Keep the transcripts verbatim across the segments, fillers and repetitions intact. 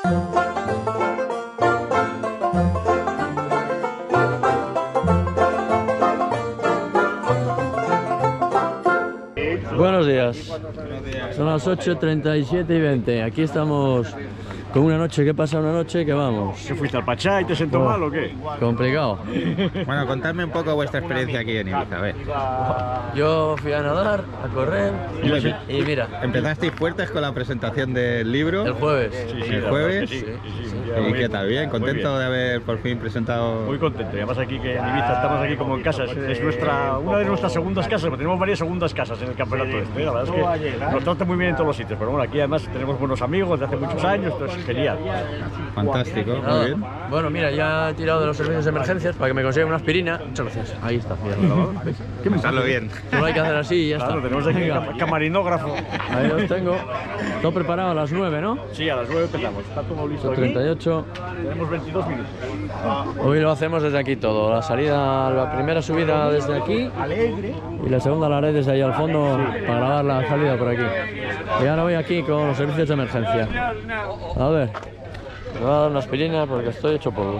Buenos días. Son las ocho treinta y siete y veinte. Aquí estamos con una noche. ¿Qué pasa una noche? Que vamos. ¿Que fuiste al Pachá y te sentó Oh, mal o qué? Complicado. Bueno, contadme un poco vuestra experiencia aquí en Ibiza, a ver. Yo fui a nadar, a correr y, y mira. Empezasteis fuertes con la presentación del libro. El jueves. Sí, sí, el la jueves. verdad que sí, sí, sí, sí. ¿Y qué tal? ¿Bien? ¿Contento bien. de haber por fin presentado? Muy contento. Y además aquí que en Ibiza estamos aquí como en casa. Es, es nuestra, una de nuestras segundas casas, porque tenemos varias segundas casas en el campeonato este. ¿eh? La verdad es que nos trata muy bien en todos los sitios. Pero bueno, aquí además tenemos buenos amigos de hace muchos años, entonces es genial. Fantástico, Nada. muy bien. Bueno, mira, ya he tirado de los servicios de emergencias para que me consigan una aspirina. Muchas gracias. Ahí está. ¿Veis? ¿Qué Pensadlo bien. Solo hay que hacer así y ya Claro, está. tenemos aquí Venga. cam camarinógrafo. Ahí los tengo. Todo preparado a las nueve, ¿no? Sí, a las nueve empezamos. Está todo listo aquí. treinta y ocho. Tenemos veintidós minutos. Hoy lo hacemos desde aquí todo. La salida, la primera subida desde aquí y la segunda la haré desde ahí al fondo para grabar la salida por aquí. Y ahora voy aquí con los servicios de emergencia. A ver, me va a dar una aspirina porque estoy hecho polvo.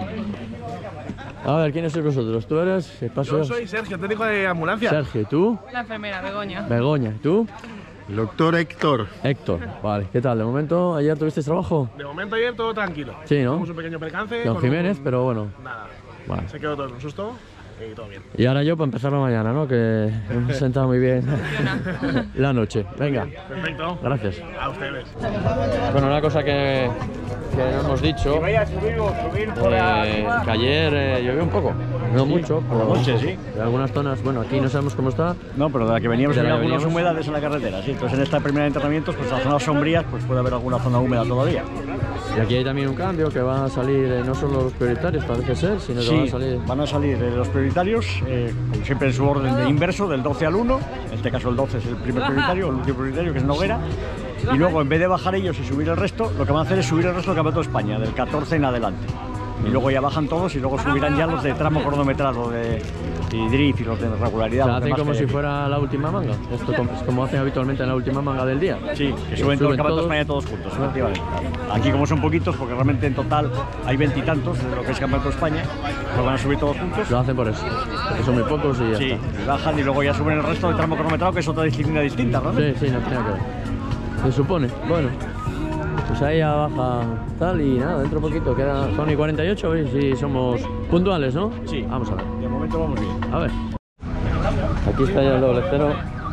A ver, ¿quiénes sois vosotros? ¿Tú eres? ¿Qué pasa? Yo soy Sergio, técnico de ambulancia. Sergio, ¿y tú? La enfermera, Begoña. Begoña, ¿y tú? El doctor Héctor. Héctor, vale. ¿Qué tal? De momento, ¿ayer tuvisteis trabajo? De momento ayer todo tranquilo. Sí, ¿no? Tuvimos un pequeño percance. Con Jiménez, un- pero bueno. Nada. Vale. Se quedó todo en un susto y todo bien. Y ahora yo para empezar la mañana, ¿no? Que hemos sentado muy bien la noche. Venga, Perfecto. gracias. A ustedes. Bueno, una cosa que, que no hemos dicho, Vaya a subir o subir por eh, ahí. que ayer eh, llovió un poco, no mucho, por la pero noche, un poco. sí. En algunas zonas, bueno, aquí no sabemos cómo está. No, pero de la que veníamos De la había que algunas veníamos. humedades en la carretera, sí. Entonces en esta primera de entrenamientos, pues en las zonas sombrías, pues puede haber alguna zona húmeda todavía. Y aquí hay también un cambio que va a salir, eh, no solo los prioritarios, parece ser, sino que Sí, van a salir... van a salir eh, los prioritarios, eh, como siempre en su orden de inverso, del doce al uno. En este caso el doce es el primer prioritario, el último prioritario, que es Noguera. Y luego, en vez de bajar ellos y subir el resto, lo que van a hacer es subir el resto del Campeonato de España, del catorce en adelante. Y luego ya bajan todos y luego subirán ya los de tramo cronometrado de, y drift y los de regularidad. Se los hacen demás como que si hay aquí. fuera la última manga. Esto com- es como hacen habitualmente en la última manga del día. Sí, que suben todo el Campeonato de todos. España todos juntos, efectivamente. Aquí como son poquitos, porque realmente en total hay veintitantos de lo que es Campeonato de España, pues van a subir todos juntos. Lo hacen por eso, porque son muy pocos y ya Sí, está. y bajan y luego ya suben el resto del tramo cronometrado, que es otra disciplina distinta, ¿no? Sí, sí, no tiene que ver. Se supone. Bueno, pues ahí ya baja tal y nada, dentro de poquito queda son y cuarenta y ocho, ¿veis? Si somos puntuales, ¿no? Sí. Vamos a ver. De momento vamos bien. A ver. Aquí está ya el doble cero.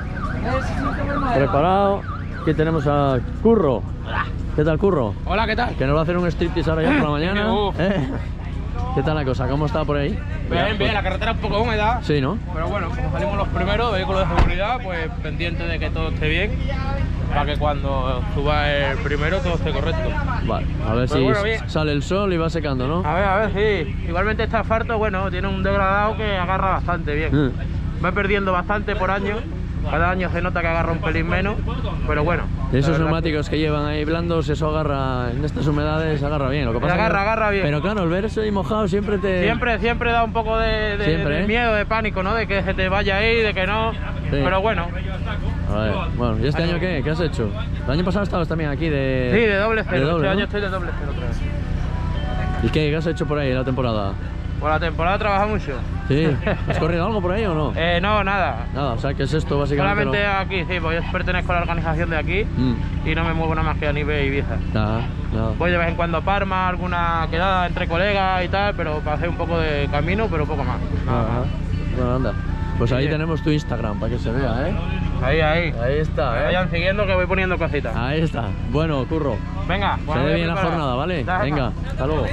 Preparado. Aquí tenemos a Curro. ¿Qué tal, Curro? Hola, ¿qué tal? Que nos va a hacer un striptease ahora ya por la mañana. Uf. ¿Eh? ¿Qué tal la cosa? ¿Cómo está por ahí? Bien, bien, la carretera un poco húmeda, Sí, ¿no? pero bueno, como salimos los primeros, vehículos de seguridad, pues pendiente de que todo esté bien, para que cuando suba el primero todo esté correcto. Vale, a ver Pero si bueno, bien. sale el sol y va secando, ¿no? A ver, a ver, sí. Igualmente este asfalto, bueno, tiene un degradado que agarra bastante bien. Mm. Va perdiendo bastante por año, cada año se nota que agarra un pelín menos, pero bueno. Y esos la verdad neumáticos que llevan ahí blandos, eso agarra, en estas humedades agarra bien. Lo que pasa agarra, que- agarra bien. Pero claro, el verse ahí mojado siempre te... Siempre, siempre da un poco de, de- Siempre, de ¿eh? miedo, de pánico, ¿no? De que se te vaya ahí, de que no. Pero bueno, A ver, bueno, ¿y este año qué? ¿Qué has hecho? El año pasado estabas también aquí de... sí, de doble cero. de doble, este ¿no? año estoy de doble cero otra vez. ¿Y qué? ¿Qué has hecho por ahí la temporada? Por la temporada trabaja mucho. ¿Sí? ¿Has corrido algo por ahí o no? Eh, no, nada. Nada, o sea, ¿qué es esto básicamente? Solamente aquí, sí, pues yo pertenezco a la organización de aquí No... Mm, y no me muevo nada más que a nivel Ibiza. nada, nada. Voy de vez en cuando a Parma, alguna quedada entre colegas y tal, pero para hacer un poco de camino, pero poco más. Nada Ajá. más. Bueno, anda. Pues ahí Sí. tenemos tu Instagram para que se vea, ¿eh? Ahí, ahí. Ahí está, ¿eh? Vayan siguiendo que voy poniendo cositas. Ahí está. Bueno, Curro, Venga, se bueno, ve voy bien la preparado. jornada, ¿vale? Dale, Venga, hasta luego.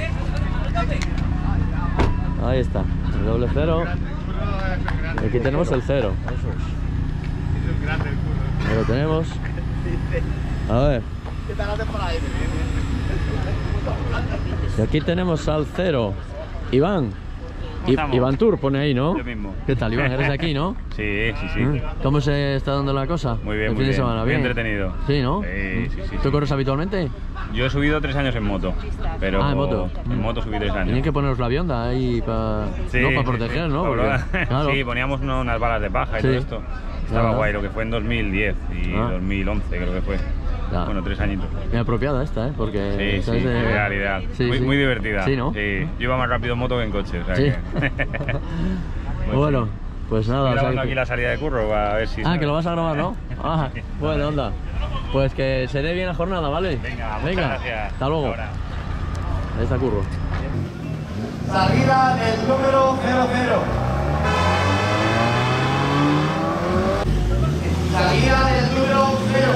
Ahí está, el doble cero. Y aquí tenemos el cero. Ahí lo tenemos. A ver. Y aquí tenemos al cero. Iván. I- estamos? Iván Tour pone ahí, ¿no? Yo mismo. ¿Qué tal, Iván? ¿Eres de aquí, no? Sí, sí, sí. Mm. ¿Cómo se está dando la cosa? Muy bien, el muy fin de bien. semana, Muy bien. entretenido. Sí, ¿no? Sí, Mm. sí, sí, ¿Tú sí. corres habitualmente? Yo he subido tres años en moto, pero Ah, en moto. en Mm. moto subí tres años. Tienen que poneros la bionda ahí para Sí, no, para sí, proteger, sí. ¿no? Para Porque, probar. claro. Sí, poníamos uno- unas balas de paja y Sí. todo esto. Estaba Ajá. guay, lo que fue en dos mil diez y Ah. dos mil once creo que fue. Ya. Bueno, tres añitos. Muy apropiada esta, ¿eh? Porque... Sí, esta sí, es de- ideal, ideal. Sí, muy, sí. muy divertida. Sí, ¿no? Sí, yo iba más rápido en moto que en coche, o sea Sí. que... Muy Bueno, bien. pues nada. Estoy o sea grabando que- aquí la salida de curro para ver si... Ah, sale. que lo vas a grabar, ¿no? Ah, bueno, onda. Pues que se dé bien la jornada, ¿vale? Venga, muchas gracias. Hasta luego. Ahora. Ahí está Curro. Salida del número cero cero. Salida del número cero.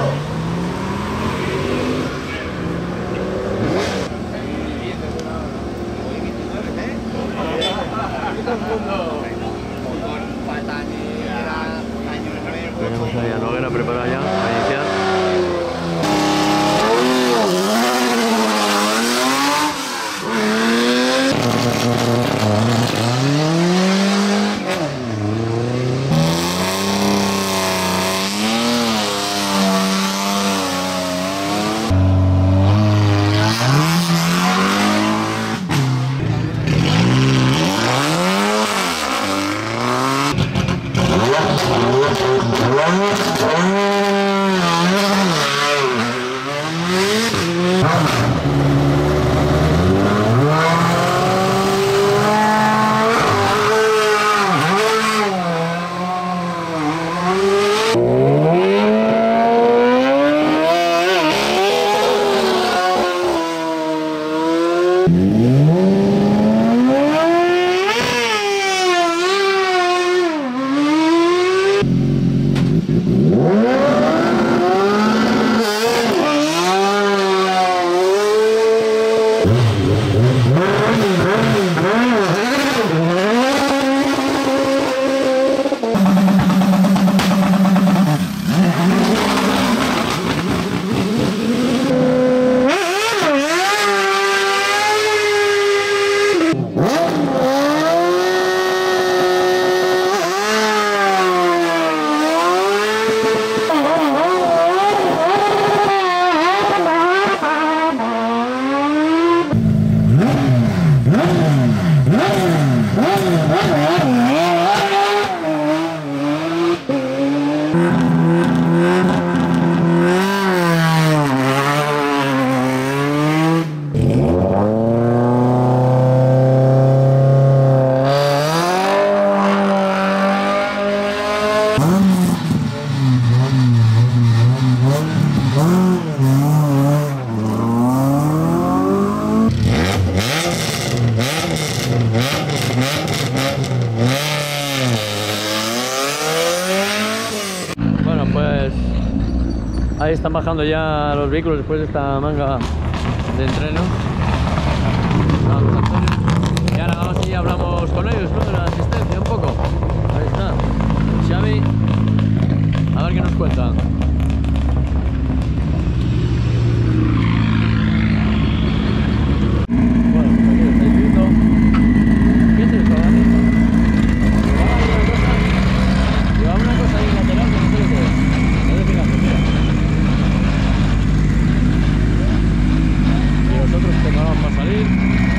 Tenemos ahí a Noguera preparada ya para iniciar. Bueno, pues ahí están bajando ya los vehículos después de esta manga de entreno. Vamos, Antonio. Y ahora vamos y hablamos con ellos, ¿no? De la asistencia un poco. Ahí está. Xavi, a ver qué nos cuentan. Bueno, pues aquí estáis viendo. ¿Qué es esto, Dani? Llevaba una cosa ahí lateral que no sé lo que es. No te fijas, mira. Y los otros preparados para salir.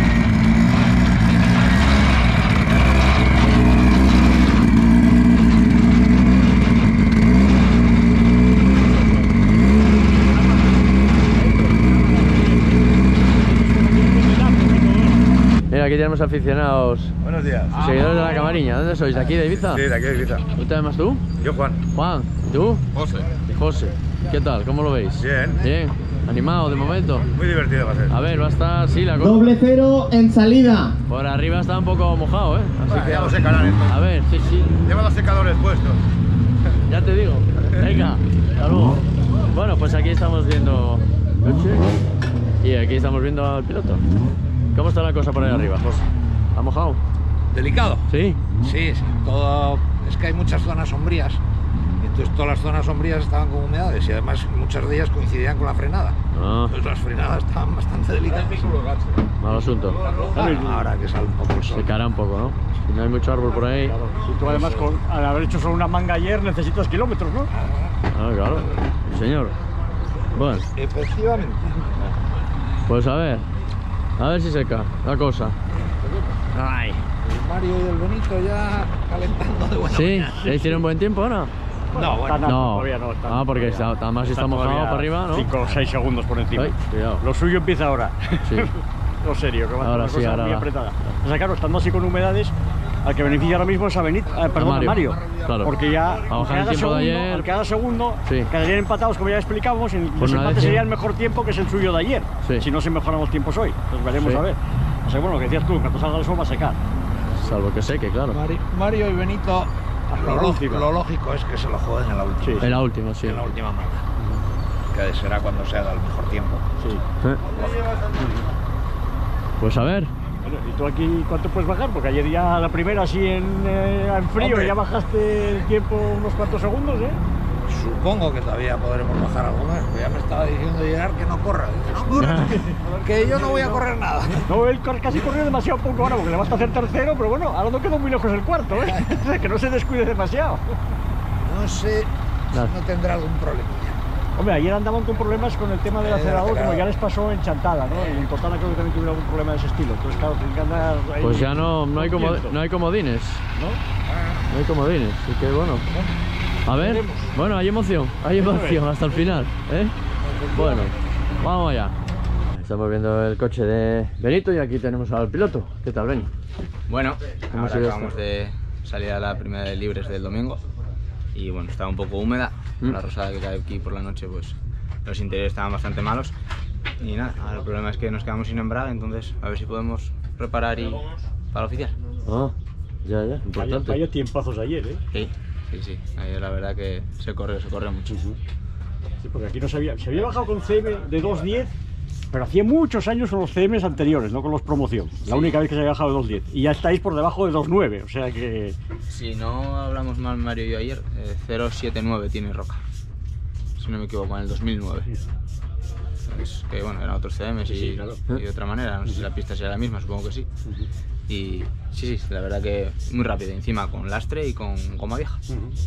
Mira, aquí tenemos aficionados, Buenos días. seguidores de la Camariña. ¿Dónde sois? ¿De aquí, de Ibiza? Sí, de aquí de Ibiza. ¿Cómo te llamas tú? Yo, Juan. Juan. ¿Y tú? José. José. ¿Qué tal? ¿Cómo lo veis? Bien. Bien. ¿Animado de momento? Muy divertido va a ser. A ver, va a estar, sí, la cosa. Doble cero en salida. Por arriba está un poco mojado, ¿eh? Así Bueno, que... ya lo secarán entonces. A ver, sí, sí. Lleva los secadores puestos. Ya te digo. Venga, hasta luego. Bueno, pues aquí estamos viendo coche y aquí estamos viendo al piloto. ¿Cómo está la cosa por ahí arriba, José? ¿Ha mojado? Delicado. ¿Sí? Sí, sí. Todo, es que hay muchas zonas sombrías. Y entonces todas las zonas sombrías estaban con humedades y además muchas de ellas coincidían con la frenada. Ah, Pues las frenadas estaban bastante delicadas. mal asunto. Claro, ahora que sale un poco el sol. Se cara un poco, ¿no? Si no hay mucho árbol por ahí. Y tú además con, al haber hecho solo una manga ayer necesitas kilómetros, ¿no? Ah, claro. Sí, señor. Bueno, Efectivamente. pues a ver. A ver si seca la cosa. Ay. El Mario y el Benito ya calentando de buena ¿Sí? mañana. ¿Ya hicieron buen tiempo ahora? No, bueno. Está nada, No, todavía no. Está, ah, porque está, además está mojado todavía para arriba, ¿no? cinco o seis segundos por encima. Ay, cuidado. Lo suyo empieza ahora. Sí. Lo serio, que va a Ahora una sí, cosa ahora muy va. apretada. O sea, claro, estando así con humedades, al que beneficia ahora mismo es a Benito, eh, perdón, a Mario. Mario. Claro. Porque ya, A bajar aunque el haga tiempo de segundo, ayer. al cada segundo, Sí. quedarían empatados, como ya explicábamos, el Por una desempate décima. sería el mejor tiempo, que es el suyo de ayer. Sí. Si no se mejoran los tiempos hoy. Entonces veremos Sí. a ver. O sea, bueno, lo que decías tú, cuando salga el sol va a secar. Salvo que seque, claro. Mari- Mario y Benito, lo, la lo- última. lo lógico es que se lo jueguen en la última, Sí. En la última, sí. en la última manga. Que será cuando se haga el mejor tiempo. Sí. Eh. Pues a ver. Bueno, ¿y tú aquí cuánto puedes bajar? Porque ayer ya la primera así en, eh, en frío Hombre. ya bajaste el tiempo unos cuantos segundos, ¿eh? Supongo que todavía podremos bajar algo más, porque ya me estaba diciendo Gerard que no corra. Dice, no corra, que yo no voy a correr nada. No, él cor- casi corrió demasiado poco ahora porque le basta hacer tercero, pero bueno, ahora no quedó muy lejos el cuarto, ¿eh? O sea, que no se descuide demasiado. No sé si Nada. no tendrá algún problema. Hombre, ayer andaban con problemas con el tema del Eh, acelerador, como acelerador. ya les pasó en Chantada, ¿no? Y en Totana creo que también tuvieron algún problema de ese estilo. Entonces, claro, tienen que andar ahí. Pues ya no, no, hay, como, contento, no hay comodines. ¿no? No hay comodines. Así que bueno. A ver. Bueno, hay emoción. Hay emoción hasta el final. ¿eh? Bueno, vamos allá. Estamos viendo el coche de Benito y aquí tenemos al piloto. ¿Qué tal, Beni? Bueno, ¿Cómo ahora se ve acabamos esto? de salir a la primera de libres del domingo y bueno, estaba un poco húmeda, Mm. la rosada que cae aquí por la noche, pues los interiores estaban bastante malos y nada, ahora el problema es que nos quedamos sin embrague, entonces a ver si podemos reparar y para el oficial. Ah, ya, ya, Vaya, importante. vaya tiempazos ayer, ¿eh? Sí, sí, sí, ayer la verdad que se corre, se corre mucho. Sí, porque aquí no se había, se había bajado con C M de dos diez, pero hacía muchos años con los C Ms anteriores, no con los promoción. La única vez que se había bajado de dos diez. Y ya estáis por debajo de dos nueve, o sea que... Si no hablamos mal Mario y yo ayer, eh, cero siete nueve tiene Roca, si no me equivoco, en el dos mil nueve. Es que bueno, eran otros C Ms y, Sí, claro. y de otra manera, no sé si la pista será la misma, supongo que sí. Y sí, sí, la verdad que muy rápido, encima con lastre y con goma vieja.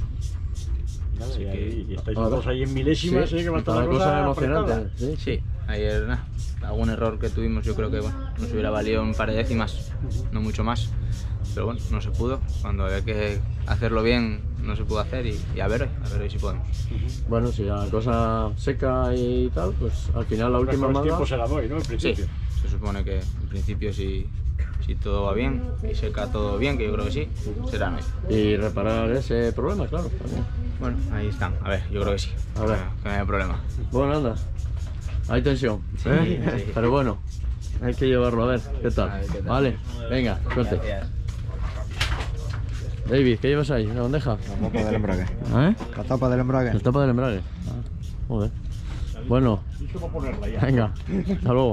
Nada, Así y, que- ahí- y estáis A ver. todos ahí en milésimas, Sí, ¿eh? Que va a está estar la la cosa cosa emocionante. apretada. Sí, Sí, ayer nada, algún error que tuvimos yo creo que bueno, nos hubiera valido un par de décimas, no mucho más. Pero bueno, no se pudo, cuando había que hacerlo bien no se pudo hacer y, y a ver hoy, a ver hoy si podemos. Bueno, si la cosa seca y tal, pues al final la última Mejores manga. tiempos serán hoy, ¿no? En Sí, principio. se supone que en principio si, si todo va bien y seca todo bien, que yo creo que sí, será hoy. Y reparar ese problema, claro. También. Bueno, ahí están, a ver, yo creo que sí, A ver. que no haya problema. Bueno, anda. Hay tensión. ¿eh? sí. Pero bueno, hay que llevarlo a ver qué tal. A ver qué tal. Vale, venga, suerte. Gracias. David, ¿qué llevas ahí? ¿Una bandeja? La tapa del embrague. ¿Eh? La tapa del embrague. La tapa del embrague. Ah, joder. Bueno, Dicho para ponerla ya. venga, hasta luego.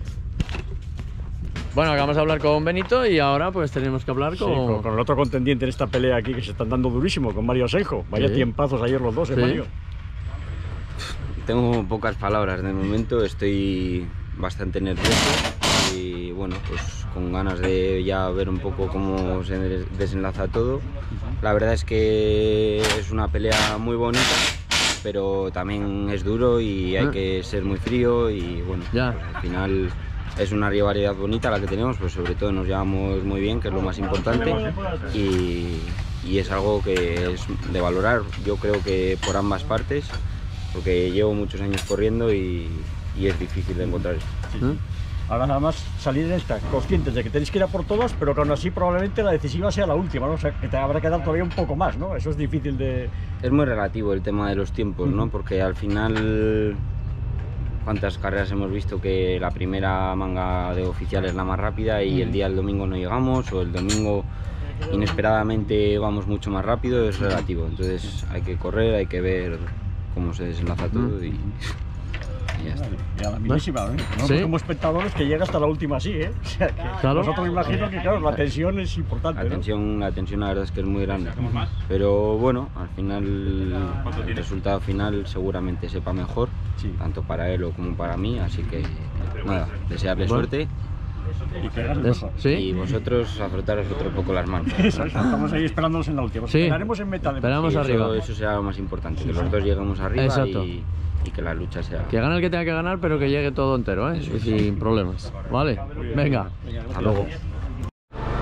Bueno, acabamos de hablar con Benito y ahora pues tenemos que hablar Sí, con... con, con el otro contendiente en esta pelea aquí que se están dando durísimo, con Mario Asenjo. Vaya Sí. tiempazos ayer los dos, ¿eh, Sí. Mario? Tengo pocas palabras de momento, estoy bastante nervioso y bueno, pues con ganas de ya ver un poco cómo se des- desenlaza todo. La verdad es que es una pelea muy bonita, pero también es duro y hay Ah. que ser muy frío y bueno, Ya. pues al final es una rivalidad bonita la que tenemos, pues sobre todo nos llevamos muy bien, que es lo más importante y, y es algo que es de valorar, yo creo que por ambas partes, porque llevo muchos años corriendo y, y es difícil de encontrar esto. ¿Eh? Ahora nada más salir en esta, conscientes de que tenéis que ir a por todas, pero que aún así probablemente la decisiva sea la última, ¿no? O sea, que te habrá que dar todavía un poco más, ¿no? Eso es difícil de... Es muy relativo el tema de los tiempos, ¿no? Porque al final, cuántas carreras hemos visto que la primera manga de oficial es la más rápida y el día del domingo no llegamos, o el domingo inesperadamente vamos mucho más rápido, es relativo. Entonces hay que correr, hay que ver cómo se desenlaza todo y, y ya está. Y a la milésima, ¿no? Nosotros Sí. como espectadores que llega hasta la última así, ¿eh? O sea, que Claro. nosotros me imagino que, claro, la tensión es importante, La ¿no? tensión, la tensión la verdad es que es muy grande, pero bueno, al final el resultado final seguramente sepa mejor, Sí. tanto para él o como para mí, así que nada, desearle Bueno. suerte Y que ganes Es- mejor. y ¿Sí? vosotros afrontaros otro poco las manos. Eso, eso, estamos ahí esperándolos en la última. Sí. Esperaremos en meta de Esperamos Y eso, arriba. eso será lo más importante, que los dos lleguemos arriba Exacto. y, y que la lucha sea. Que gane el que tenga que ganar, pero que llegue todo entero, ¿eh? Y sin problemas. Vale, venga. Hasta luego.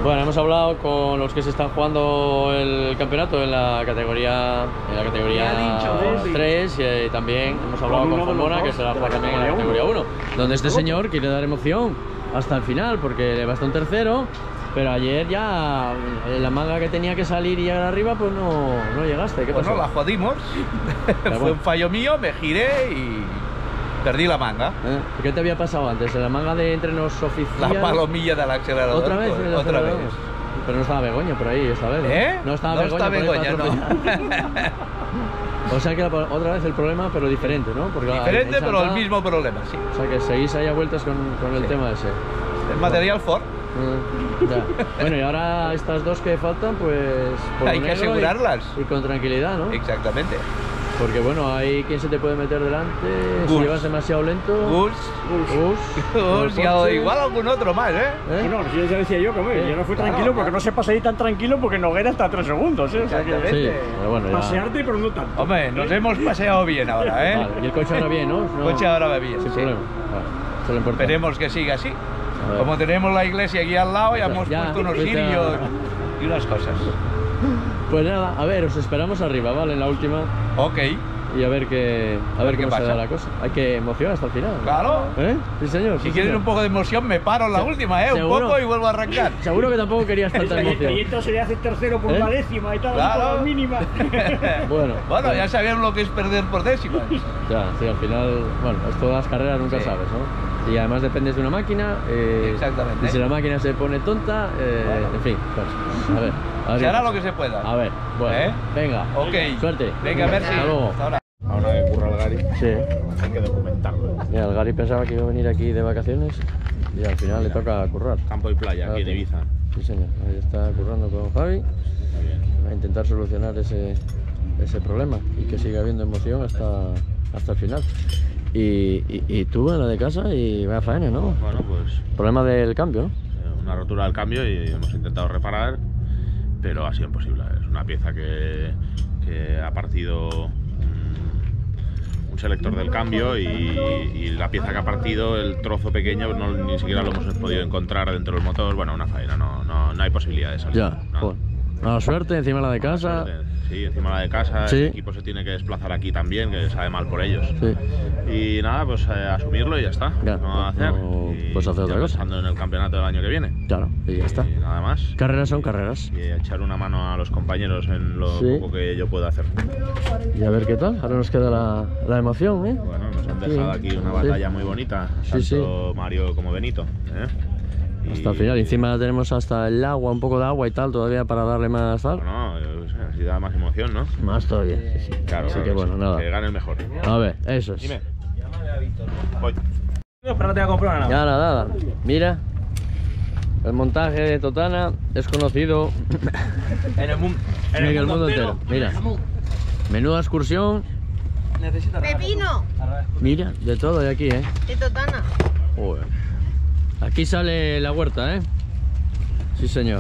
Bueno, hemos hablado con los que se están jugando el campeonato en la categoría en la categoría tres y también hemos hablado con Formona, que se la juega también en la categoría uno, donde este señor quiere dar emoción hasta el final porque le basta un tercero, pero ayer ya en la manga que tenía que salir y llegar arriba pues no, no llegaste. ¿Qué pasó? Bueno, la jodimos. Fue un fallo mío, me giré y perdí la manga. ¿Eh? ¿Qué te había pasado antes? ¿En la manga de entrenos oficiales? La palomilla del acelerador. ¿Otra vez? Pues, otra vez. Pero no estaba Begoña por ahí esta vez, ¿no? ¿Eh? No estaba no Begoña, está Begoña, por ahí para atropellar. O sea que la, otra vez el problema, pero diferente, ¿no? Porque diferente, pero el mismo problema, sí. O sea que seguís ahí a vueltas con, con el sí. tema ese. El material Ford. Uh, ya. Bueno, y ahora estas dos que faltan, pues... Por hay que asegurarlas. Y, y con tranquilidad, ¿no? Exactamente. Porque bueno, hay quien se te puede meter delante, Gus. Si llevas demasiado lento. Gus. Gus. Gus. Y igual algún otro más, ¿eh? ¿Eh? No, yo ya decía yo que bueno, ¿Eh? yo no fui claro, tranquilo porque no se pasa ahí tan tranquilo porque Noguera está a tres segundos, ¿eh? O sea que... Sí, pero bueno, ya... Pasearte, pero no tanto. Hombre, nos hemos paseado bien ahora, ¿eh? Vale. Y el coche ahora bien, ¿no? El coche ahora va bien. Sin sí. problema. Vale. Esperemos que siga así. Como tenemos la iglesia aquí al lado, ya hemos ya, puesto unos cirios y unas cosas. Pues nada, a ver, os esperamos arriba, ¿vale? En la última. Ok. Y a ver qué, a ver cómo se da la cosa. Hay que emocionar hasta el final. Claro. ¿Eh? Sí, señor. Si sí, quieren señor. un poco de emoción, me paro en la última, ¿eh? ¿Seguro? Un poco y vuelvo a arrancar. Seguro que tampoco querías tanta emoción. Y entonces le hace tercero por ¿Eh? la décima y tal, claro. por la mínima. Bueno. Bueno, ya sabíamos lo que es perder por décimas. Ya, sí, al final, bueno, esto de las carreras nunca sí. sabes, ¿no? Y además dependes de una máquina. Eh, Exactamente. Y si la máquina se pone tonta, eh, bueno. en fin, pues, a ver. A ver se hará lo que se pueda. A ver, bueno. ¿Eh? Venga. Ok. Suerte. Venga, a ver si. Hasta luego. Hasta ahora. Ahora que curra el Gary, sí. hay que documentarlo. Mira, el Gary pensaba que iba a venir aquí de vacaciones y al final Mira, le toca currar. Campo y playa, aquí en Ibiza. Sí, señor. Ahí está currando con Javi a intentar solucionar ese, ese problema y que siga habiendo emoción hasta, hasta el final. Y, y, y tú en la de casa y vaya faena, ¿no? Bueno, pues... Problema del cambio, ¿no? Una rotura del cambio y hemos intentado reparar, pero ha sido imposible. Es una pieza que, que ha partido un selector del cambio y, y la pieza que ha partido, el trozo pequeño, no, ni siquiera lo hemos podido encontrar dentro del motor. Bueno, una faena, no, no, no hay posibilidad de salir. Ya, no. Joder. Mala suerte, encima la de casa. Sí, encima la de casa, sí. El equipo se tiene que desplazar aquí también, que sabe mal por ellos. Sí. Y nada, pues eh, asumirlo y ya está. Ya, no a hacer. No, pues hacer otra cosa. Pensando en el campeonato del año que viene. Claro, y ya está. Y nada más. Carreras son carreras. Y echar una mano a los compañeros en lo sí. poco que yo puedo hacer. Y a ver qué tal. Ahora nos queda la, la emoción, ¿eh? Bueno, nos han dejado sí. aquí una batalla sí. muy bonita, tanto sí, sí. Mario como Benito. ¿eh? Hasta el final, encima tenemos hasta el agua, un poco de agua y tal, todavía para darle más tal. No, no, así da más emoción, ¿no? Más todavía, sí, sí. Claro, Así claro que bueno, sí. nada. Que gane el mejor. A ver, eso es. Dime. Voy. No, pero no te voy a comprar nada. Ya, nada, nada. Mira, el montaje de Totana es conocido en el, mu en el, en el mundo entero. entero. Mira, menuda excursión. Pepino. Mira, de todo hay aquí, ¿eh? De Totana. Uy. Aquí sale la huerta, ¿eh? Sí, señor.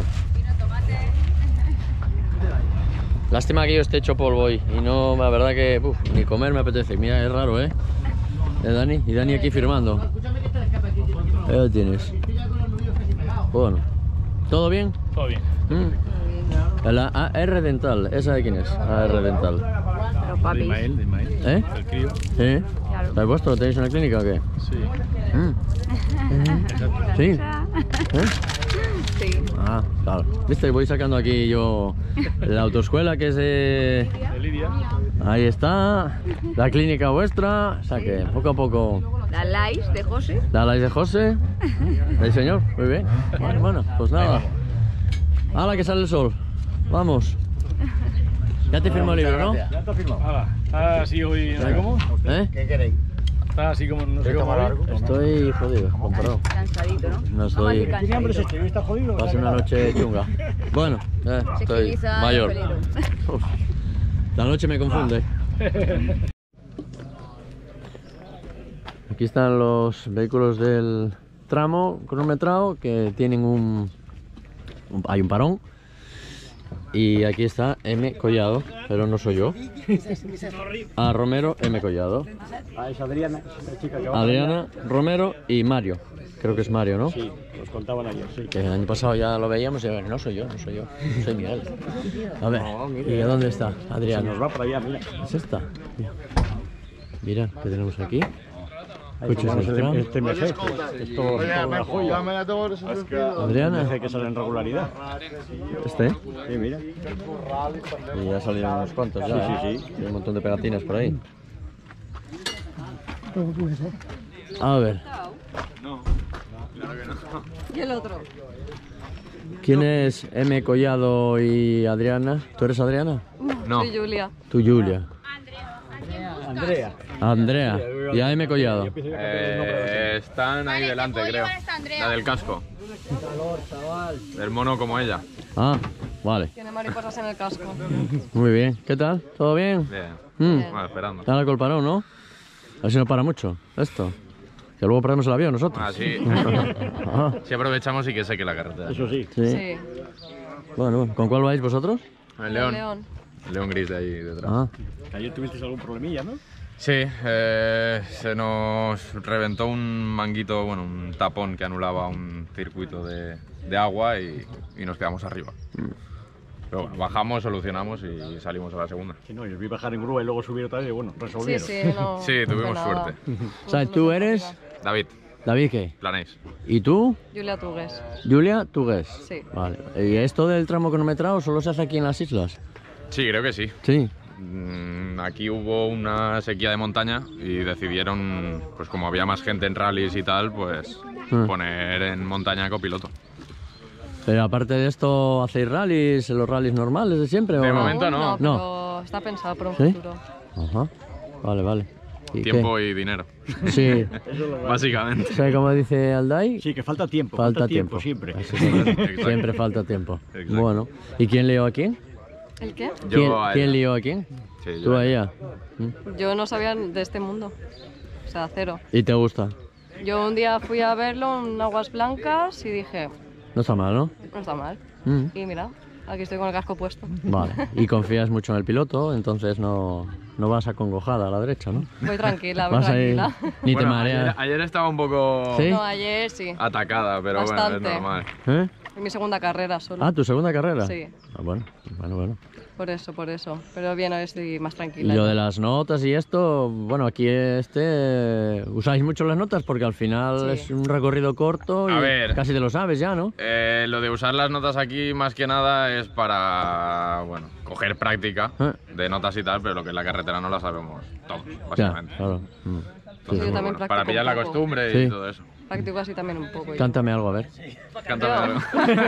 Lástima que yo esté hecho polvo hoy y no, la verdad que uf, ni comer me apetece. Mira, es raro, ¿eh? ¿Eh, Dani? Y Dani aquí firmando. Ahí lo tienes. Bueno. ¿Todo bien? Todo bien. ¿Mm? La A R Dental, ¿esa de quién es? A R Dental. Pero papi. De Ismael, de Ismael. ¿Eh? El crío. ¿Eh? Claro. ¿Lo has puesto? ¿Lo tenéis en la clínica o qué? Sí. Mm. ¿Sí? ¿Eh? Sí. Ah, claro. Viste, voy sacando aquí yo la autoescuela que es de... De Lidia. Ahí está, la clínica vuestra, o sea que poco a poco... La Lais de José. La Lais de José. Sí, señor, muy bien. Bueno, bueno, pues nada. ¡Hala, que sale el sol! Vamos. Ya te firmo el libro, ¿no? Ya te firmado. Hala, está así hoy, no sé cómo. ¿Eh? ¿Qué queréis? Está así como, no sé cómo. Estoy jodido, comparado. Cansadito, ¿no? No estoy... ¿Qué hambre es este? ¿Está jodido? Va a ser una noche chunga. Bueno, eh, estoy mayor. Uf, la noche me confunde. Aquí están los vehículos del tramo cronometrado que tienen un, un... hay un parón. Y aquí está M. Collado, pero no soy yo. A Romero, M. Collado. Ah, es Adriana, es la chica que va Adriana, Romero y Mario. Creo que es Mario, ¿no? Sí, nos contaban ayer, sí. Que el año pasado ya lo veíamos y no soy yo, no soy yo, soy Miguel. A ver, ¿y a dónde está Adriana? Se nos va para allá, mira. ¿Es esta? Mira, mira ¿qué tenemos aquí? Ahí Coches tomamos el, Ultron. el T M C, esto es todo una joya. Adriana. T M C que sale en regularidad. ¿Este? Sí, mira. Y ya salieron unos cuantos ya, Sí, ¿eh? sí, sí. Y un montón de pegatinas por ahí. A ver, ¿Y el otro? ¿quién es M. Collado y Adriana? ¿Tú eres Adriana? No. Soy Julia. Tú, Julia. Andrea. Andrea. ¿Y a M. Collado? Eh, están ahí delante, creo. La del casco. El mono como ella. Ah, vale. Tiene mariposas en el casco. Muy bien. ¿Qué tal? ¿Todo bien? Bien. Mm. Bueno, esperando. Dale al colparón, ¿no? A ver si no para mucho esto. Que luego perdemos el avión nosotros. Ah, sí. Ah. Si aprovechamos y que seque la carretera. Eso sí. Sí. Sí. Bueno, bueno, ¿con cuál vais vosotros? El león. León. El león gris de ahí detrás. Ah, Ayer tuvisteis algún problemilla, ¿no? Sí, eh, se nos reventó un manguito, bueno, un tapón que anulaba un circuito de, de agua y, y nos quedamos arriba. Pero bueno, bajamos, solucionamos y salimos a la segunda. Sí, no, yo vi bajar en grúa y luego subir otra vez y bueno, Sí, resolvieron. sí, no. Sí, tuvimos no fue nada. suerte. o sea, ¿tú eres? David, ¿David qué? planéis. ¿Y tú? Julia Tugues. Julia Tugues. Sí. Vale. ¿Y esto del tramo cronometrado solo se hace aquí en las islas? Sí, creo que sí. Sí. Mm, Aquí hubo una sequía de montaña y decidieron, pues como había más gente en rallies y tal, pues Ah. poner en montaña copiloto. Pero aparte de esto, ¿hacéis rallies, los rallies normales de siempre? De o momento no. No, No. pero está pensado por un ¿Sí? futuro. Ajá. Vale, vale. ¿Y Tiempo qué? y dinero. Sí. Básicamente. ¿Sabes cómo dice Aldai? Sí, que falta tiempo. Falta tiempo, tiempo. siempre. Así que siempre falta tiempo. Exacto. Bueno. ¿Y quién lió a quién? ¿El qué? Yo ¿Quién, a quién ella. lió a quién? Sí, yo Tú a a ella. ella. ¿Mm? Yo no sabía de este mundo. O sea, cero. ¿Y te gusta? Yo un día fui a verlo en Aguas Blancas y dije, No está mal, ¿no? no está mal. Mm. Y mira, aquí estoy con el casco puesto. Vale. Y confías mucho en el piloto, entonces no, no vas acongojada a la derecha, ¿no? Voy tranquila, voy Vas ahí, tranquila. ni te Bueno, mareas. Ayer, ayer estaba un poco ¿Sí? No, ayer sí. atacada, pero bueno, Bastante. es normal. ¿Eh? Es mi segunda carrera solo. Ah, ¿tu segunda carrera? Sí. Ah, bueno, bueno, bueno. Por eso, por eso. Pero bien, hoy estoy más Y tranquila. lo de las notas y esto, bueno, aquí este usáis mucho las notas porque al final Sí. es un recorrido corto y A ver. casi te lo sabes ya, ¿no? Eh, lo de usar las notas aquí más que nada es para, bueno, coger práctica Eh. de notas y tal, pero lo que es la carretera no la sabemos todos, Ya, básicamente. claro. Mm. Entonces, yo pues, también bueno, practico para pillar un la poco. costumbre Sí. y todo eso. Practico así también un poco. yo. Cántame algo, a ver. Cántame algo.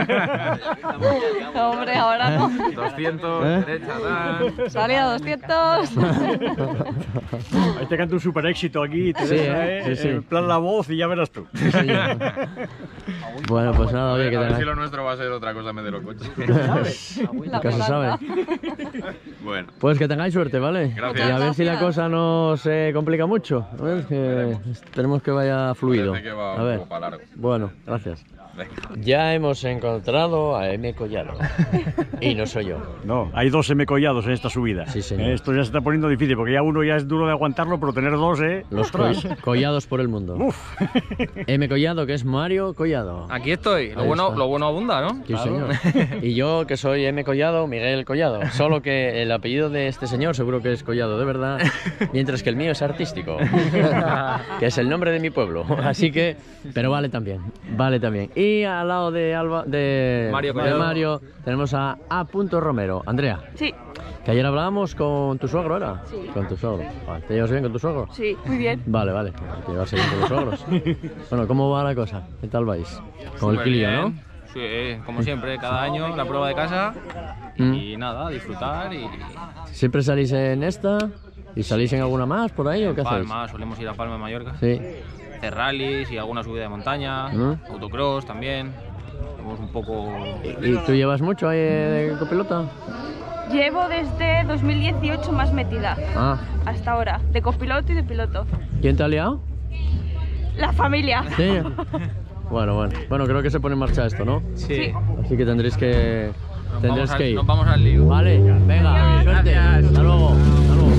Hombre, ahora no. doscientos, ¿Eh? derecha, tal. Salida doscientos. Ahí te canta un super éxito aquí, te Sí, deja, ¿eh? ¿eh? Sí, sí. En plan la voz y ya verás tú. Sí, señor. Bueno, pues nada, A oye, ver, que a ver tengas... si lo nuestro va a ser otra cosa en vez de los coches. La Nunca se sabe. Bueno, Pues que tengáis suerte, ¿vale? Gracias. Y a ver si la Gracias. cosa no se complica mucho. A ver, que tenemos que vaya fluido. parece que va A un ver. poco para largo. Bueno, gracias. Venga. Ya hemos encontrado a M. Collado. Y no soy yo. No, hay dos M collados en esta subida. Sí, señor. Eh, Esto ya se está poniendo difícil porque ya uno ya es duro de aguantarlo, pero tener dos, ¿eh? Los co- collados por el mundo. Uf. M. Collado, que es Mario Collado. Aquí estoy, lo Ahí bueno, está. lo bueno abunda, ¿no? Sí, señor. Y yo, que soy M. Collado, Miguel Collado. Solo que el apellido de este señor seguro que es Collado de verdad, mientras que el mío es artístico, que es el nombre de mi pueblo. Así que, pero vale también, vale también. Y al lado de Alba, de Mario de Collado. Mario, tenemos a A. Romero. Andrea, Sí, que ayer hablábamos con tu suegro, ¿era? Sí. Con tu suegro. Vale, ¿te llevas bien con tu suegro? sí, muy bien. Vale, vale. Hay que llevarse bien con los suegros. Bueno, ¿cómo va la cosa? ¿Qué tal vais? Con el Súper Clio, ¿no? bien. Sí, eh, como siempre, cada año la prueba de casa Mm. y nada, disfrutar y ¿Siempre salís en esta? ¿Y salís en alguna más por ahí o qué hacéis? Palma, solemos ir a Palma de Mallorca, Sí. hacer rallies y alguna subida de montaña, ¿Mm? autocross también, somos un poco... ¿Y tú llevas mucho ahí de copilota? Llevo desde dos mil dieciocho más metida, Ah, hasta ahora, de copiloto y de piloto. ¿quién te ha liado? La familia. Sí. Bueno, bueno. Bueno, creo que se pone en marcha esto, ¿no? Sí. Así que tendréis que tendréis vamos al- que ir. nos vamos al lío. Vale, venga, suerte. Hasta luego. Hasta luego.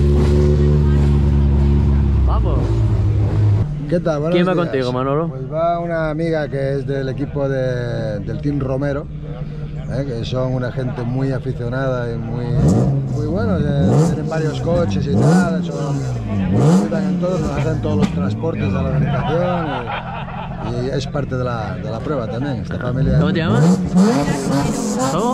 Vamos. ¿Qué tal? Buenos ¿Quién va días. contigo, Manolo? Pues va una amiga que es del equipo de- del Team Romero, ¿eh? Que son una gente muy aficionada y muy, muy bueno, eh, tienen varios coches y tal, son, nos ayudan en todo, nos hacen todos los transportes de la organización y, y es parte de la, de la prueba también, esta familia. ¿Cómo te llamas? ¿Cómo?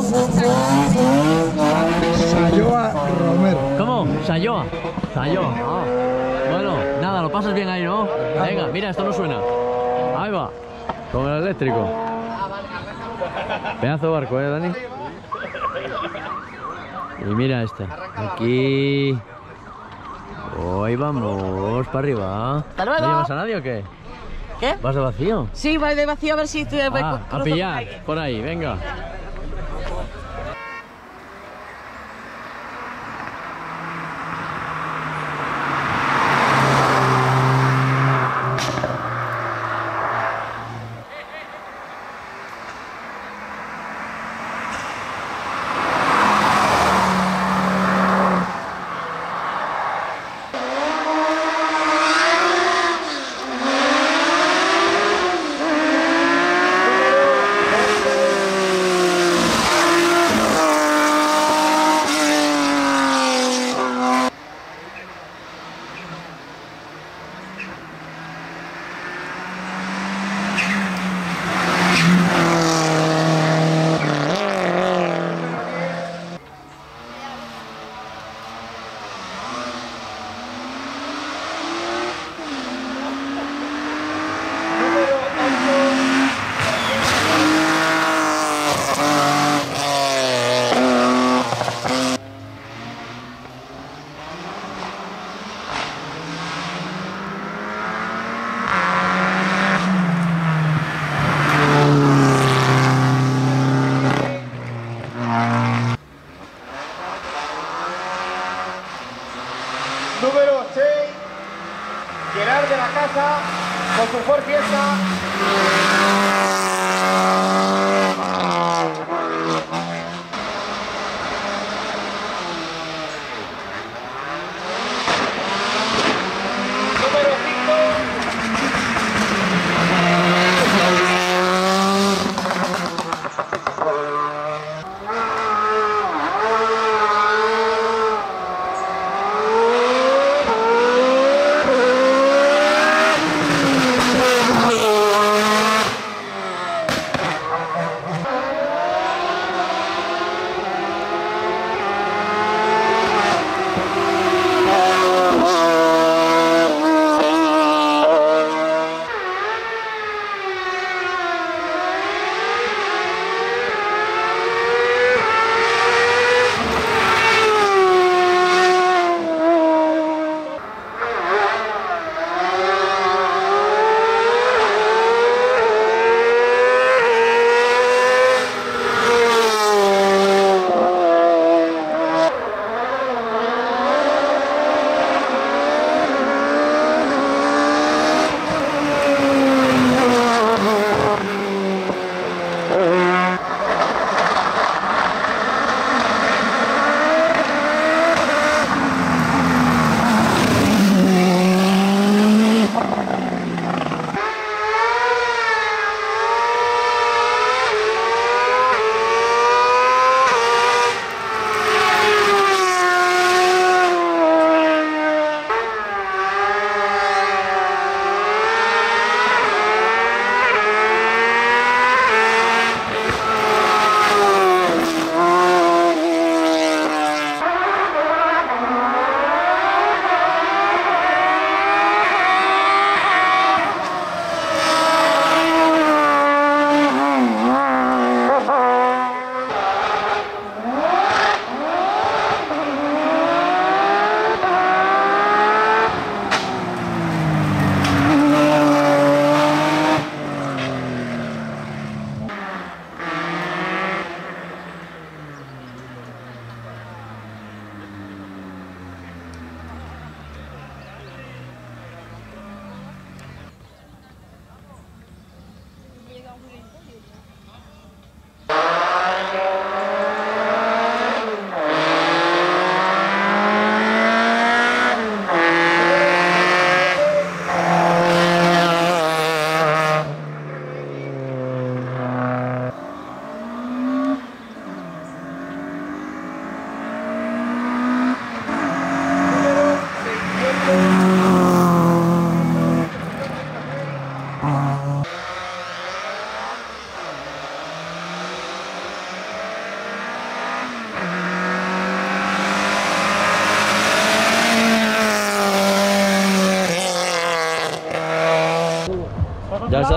Sayoa Romero. ¿Cómo? Sayoa. Sayoa. Ah. Bueno, nada, lo pasas bien ahí, ¿no? Venga, mira, esto no suena. Ahí va. Con el eléctrico. Pedazo de barco, ¿eh, Dani? Y mira este. Aquí. Hoy vamos para arriba. Hasta luego. ¿No llevas a nadie o qué? ¿Qué? ¿Vas de vacío? Sí, voy de vacío a ver si estoy Ah, a pillar. Por ahí, venga.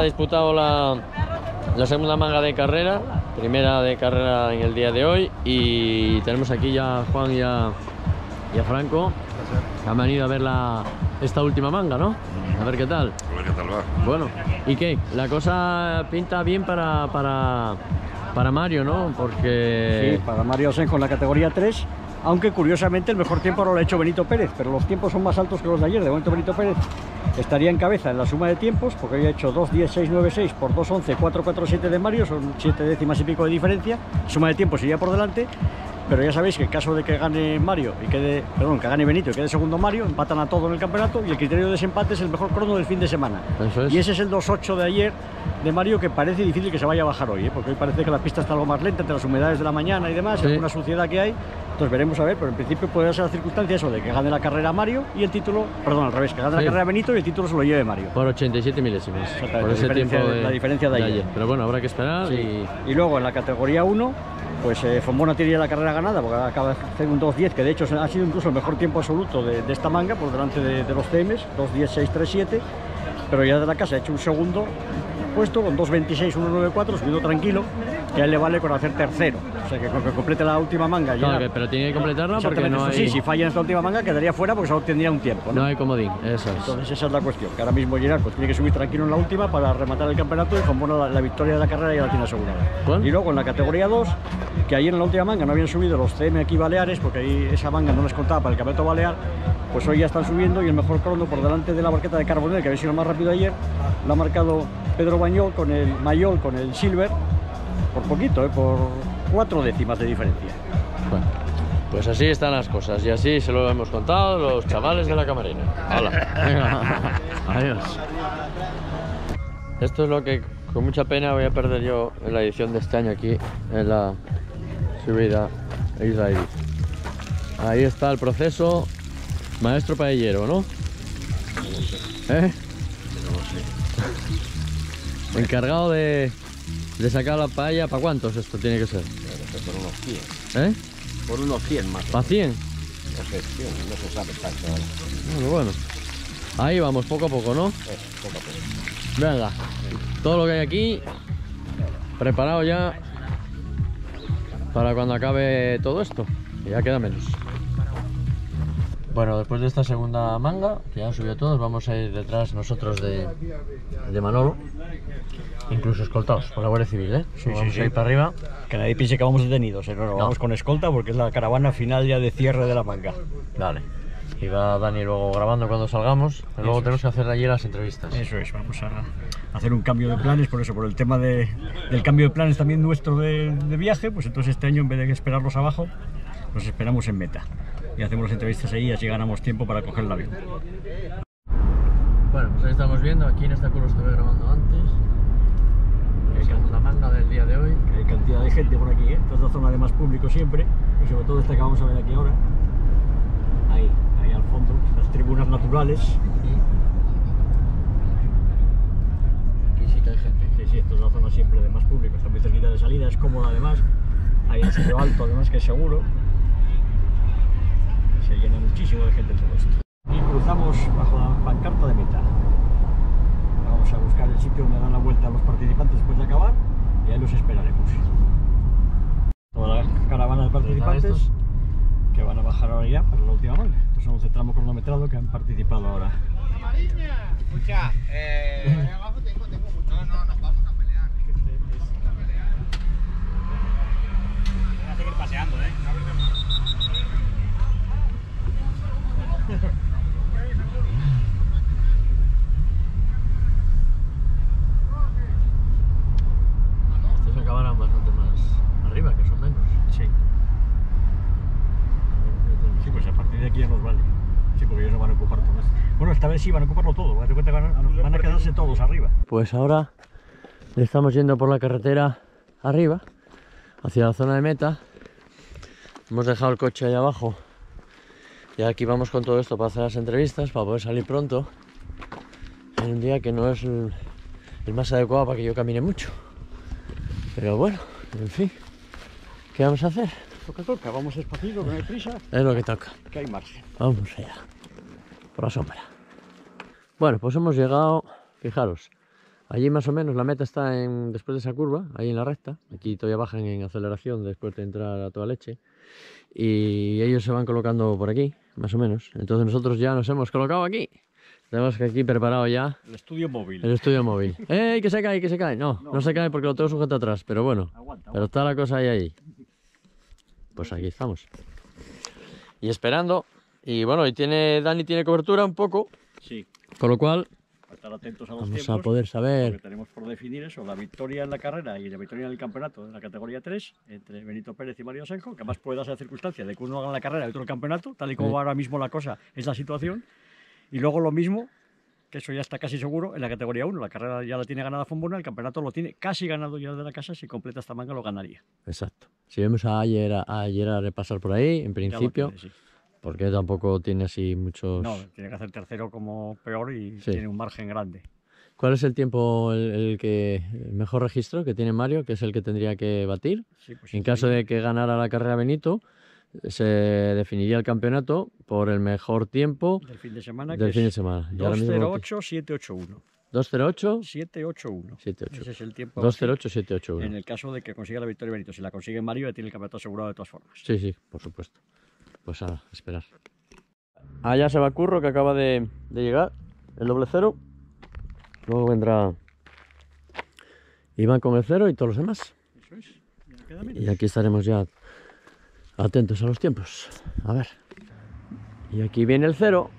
disputado la, la segunda manga de carrera, primera de carrera en el día de hoy, y tenemos aquí ya a Juan y a, y a Franco, que han venido a ver la, esta última manga, ¿no? A ver qué tal. A ver qué tal va. Bueno, ¿y qué? La cosa pinta bien para, para, para Mario, ¿no? Porque... Sí, para Mario Asenjo en la categoría tres, aunque curiosamente el mejor tiempo ahora lo ha hecho Benito Pérez, pero los tiempos son más altos que los de ayer. De momento Benito Pérez estaría en cabeza en la suma de tiempos, porque había hecho dos diez seis nueve seis por dos once cuatro cuatro siete de Mario, son siete décimas y pico de diferencia, suma de tiempos iría por delante. Pero ya sabéis que en caso de que gane Mario y quede, perdón, que gane Benito y quede segundo Mario, empatan a todo en el campeonato y el criterio de desempate es el mejor crono del fin de semana. Eso es. Y ese es el dos ocho de ayer de Mario, que parece difícil que se vaya a bajar hoy, ¿eh? Porque hoy parece que la pista está algo más lenta entre las humedades de la mañana y demás, sí. alguna suciedad que hay. Entonces veremos a ver, pero en principio puede ser la circunstancia eso de que gane la carrera Mario y el título, perdón, al revés, que gane Sí. la carrera Benito y el título se lo lleve Mario. Por ochenta y siete milésimas. Exactamente, Por la ese diferencia tiempo de- de, la diferencia de de ayer. Pero bueno, habrá que esperar Sí. y... Y luego en la categoría uno, pues eh, Fombona tiene la carrera ganada porque acaba de hacer un dos diez, que de hecho ha sido incluso el mejor tiempo absoluto de, de esta manga por delante de, de los C Ms, dos diez seis tres siete, pero ya de la casa ha hecho un segundo puesto con dos veintiséis uno nueve cuatro, subiendo tranquilo, que a él le vale con hacer tercero, o sea que con que complete la última manga ya... Claro, que- pero tiene que completarla porque Exactamente, no eso hay... sí, si falla en esta última manga quedaría fuera porque solo tendría un tiempo, ¿no? No hay comodín, eso es. Entonces esa es la cuestión, que ahora mismo Gerard pues, tiene que subir tranquilo en la última para rematar el campeonato y Fombona la, la victoria de la carrera ya la tiene asegurada. ¿Cuál? Y luego en la categoría dos, que ayer en la última manga no habían subido los C M aquí Baleares, porque ahí esa manga no les contaba para el campeonato balear, pues hoy ya están subiendo y el mejor crono por delante de la barqueta de Carbonell, que había sido el más rápido ayer, lo ha marcado Pedro Bañol con el Mayol, con el Silver, por poquito, ¿eh? Por cuatro décimas de diferencia. Bueno, pues así están las cosas y así se lo hemos contado los chavales de la camarina. Hola. Venga. Adiós. Esto es lo que con mucha pena voy a perder yo en la edición de este año aquí en la subida a Isla Ibiza. Ahí está el proceso maestro paellero, ¿no? ¿Eh? Encargado de, de sacar la paella. ¿Para cuántos esto tiene que ser? Por unos cien. ¿Eh? Por unos cien más. ¿Para cien? No sé, tío, no se sabe exacto ahora. Bueno, bueno. Ahí vamos, poco a poco, ¿no? Eh, poco a poco. Venga, todo lo que hay aquí preparado ya para cuando acabe todo esto, que ya queda menos. Bueno, después de esta segunda manga, que ya han subido todos, vamos a ir detrás nosotros de, de Manolo, incluso escoltados por la Guardia Civil, ¿eh? Sí, vamos sí, a ir sí. para arriba. Que nadie piense que vamos detenidos, ¿eh? No, no, No. vamos con escolta porque es la caravana final ya de cierre de la manga. Vale. Y va Dani luego grabando cuando salgamos, y luego Eso tenemos es. que hacer allí las entrevistas. Eso es, vamos a hacer un cambio de planes, por eso, por el tema de, del cambio de planes también nuestro de, de viaje, pues entonces este año en vez de esperarlos abajo, los esperamos en meta. Y hacemos las entrevistas ahí y así ganamos tiempo para coger el avión. Bueno, pues ahí estamos viendo, aquí en esta curva estuve grabando antes. La segunda manga del día de hoy. Hay cantidad de gente por aquí, ¿eh? Esta es la zona de más público siempre, y sobre todo esta que vamos a ver aquí ahora. Ahí, ahí al fondo, las tribunas naturales. Aquí sí que hay gente. Sí, sí, esta es la zona siempre de más público, está muy cerquita de salida, es cómoda además. Hay el sitio alto además que es seguro. Se llena muchísimo de gente todo esto. Y cruzamos bajo la pancarta de meta. Vamos a buscar el sitio donde dan la vuelta a los participantes después de acabar y ahí los esperaremos. Toda la caravana de participantes que van a bajar ahora ya para la última manga. Estos son los de tramo cronometrado que han participado ahora. Escucha, eh... abajo tengo, tengo mucho. No, no, nos vamos a pelear. Voy a seguir paseando, ¿eh? Estos acabarán bastante más arriba, que son menos. Sí. Sí, pues a partir de aquí ya nos vale. Sí, porque ellos no van a ocupar todo esto. Bueno, esta vez sí van a ocuparlo todo. Date cuenta que van a, van a quedarse todos arriba. Pues ahora estamos yendo por la carretera arriba, hacia la zona de meta. Hemos dejado el coche ahí abajo y aquí vamos con todo esto para hacer las entrevistas, para poder salir pronto en un día que no es el, el más adecuado para que yo camine mucho. Pero bueno, en fin, ¿qué vamos a hacer? Toca, toca, vamos despacito, que no hay prisa. Es lo que toca. Que hay margen. Vamos allá, por la sombra. Bueno, pues hemos llegado, fijaros, Allí más o menos la meta está en, después de esa curva, ahí en la recta. Aquí todavía bajan en aceleración después de entrar a toda leche. Y ellos se van colocando por aquí, más o menos. Entonces nosotros ya nos hemos colocado aquí. Tenemos que aquí preparado ya El estudio móvil. el estudio móvil. ¡Ey, que se cae, que se cae! No, no, no se cae porque lo tengo sujeto atrás, pero bueno. Aguanta, pero está la cosa ahí, ahí. Pues aquí estamos. Y esperando. Y bueno, y tiene Dani tiene cobertura un poco. Sí. Con lo cual estar atentos a los vamos tiempos, a poder saber. Lo que tenemos por definir eso, la victoria en la carrera y la victoria en el campeonato en la categoría tres entre Benito Pérez y Mario Asenjo, que además puede darse la circunstancia de que uno haga la carrera y otro el campeonato, tal y como Sí. va ahora mismo la cosa, es la situación. Y luego lo mismo, que eso ya está casi seguro, en la categoría uno, la carrera ya la tiene ganada Fombona, el campeonato lo tiene casi ganado ya de la casa, si completa esta manga lo ganaría. Exacto. Si vemos a ayer a, ayer a repasar por ahí, en principio, tiene, sí. porque tampoco tiene así muchos. No, tiene que hacer tercero como peor y Sí. tiene un margen grande. ¿Cuál es el tiempo, el, el que el mejor registro que tiene Mario, que es el que tendría que batir? Sí, pues en sí, caso sí. de que ganara la carrera Benito, se definiría el campeonato por el mejor tiempo Del fin de semana. del que fin de es semana. Y ahora dos mismo cero ocho siete ocho uno. dos cero ocho siete ocho uno. siete ocho. Ese es el tiempo. dos cero ocho siete ocho uno. En el caso de que consiga la victoria Benito. Si la consigue Mario, ya tiene el campeonato asegurado de todas formas. Sí, sí, por supuesto. Pues nada, a esperar. Allá se va Curro, que acaba de, de llegar, el doble cero. Luego vendrá Iván con el cero y todos los demás. Eso es. Ya queda menos. Y aquí estaremos ya atentos a los tiempos. A ver. Y aquí viene el cero.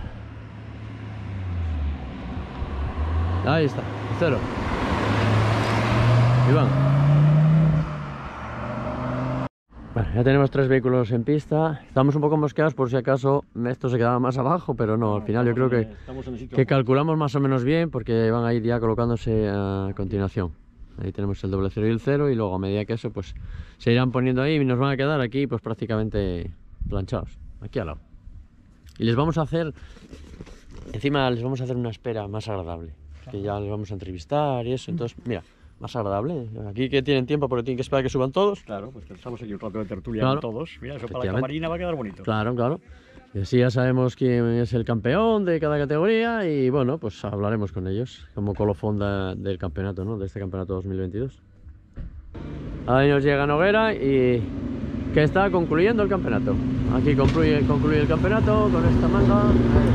Ahí está, el cero. Iván. Bueno, ya tenemos tres vehículos en pista. Estamos un poco mosqueados por si acaso esto se quedaba más abajo, pero no, al final yo creo que, Estamos en el sitio que calculamos más o menos bien porque van a ir ya colocándose a continuación. Ahí tenemos el doble cero y el cero y luego a medida que eso pues se irán poniendo ahí y nos van a quedar aquí pues prácticamente planchados, aquí al lado. Y les vamos a hacer, encima les vamos a hacer una espera más agradable, que ya les vamos a entrevistar y eso, entonces mira, más agradable. Aquí que tienen tiempo porque tienen que esperar que suban todos. Claro, pues estamos aquí un rato de tertulia Claro. con todos. Mira, eso para la Efectivamente. camarina va a quedar bonito. Claro, claro. Y así ya sabemos quién es el campeón de cada categoría y bueno, pues hablaremos con ellos como colofón de- del campeonato, ¿no? De este campeonato dos mil veintidós. Ahí nos llega Noguera y que está concluyendo el campeonato. Aquí concluye, concluye el campeonato con esta manga.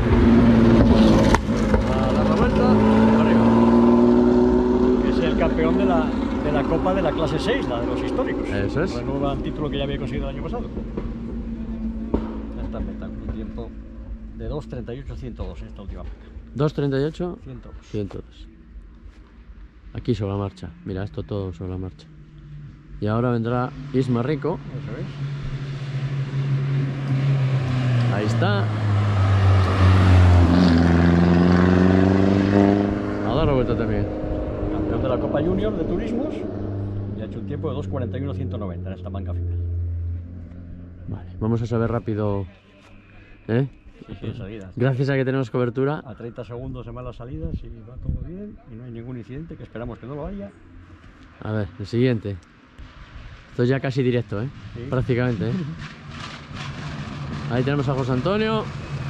A dar la vuelta, arriba. Que es el campeón de la, de la Copa de la clase seis, la de los históricos. Eso es. Renueva el título que ya había conseguido el año pasado. Ya está en meta, con un tiempo de dos treinta y ocho ciento dos en esta última manga. dos treinta y ocho, ciento dos. ciento dos. Aquí sobre la marcha. Mira, esto todo sobre la marcha. Y ahora vendrá Isma Rico. Eso es. Ahí está. A dar la vuelta también. Campeón de la Copa Junior de Turismos y ha hecho un tiempo de dos cuarenta y uno ciento noventa en esta manga final. Vale, vamos a saber rápido. ¿Eh? Sí, sí, en salida. Gracias a que tenemos cobertura. A treinta segundos de malas salidas y va todo bien y no hay ningún incidente, que esperamos que no lo haya. A ver, el siguiente. Esto es ya casi directo, ¿eh? Sí. Prácticamente, ¿eh? Ahí tenemos a José Antonio.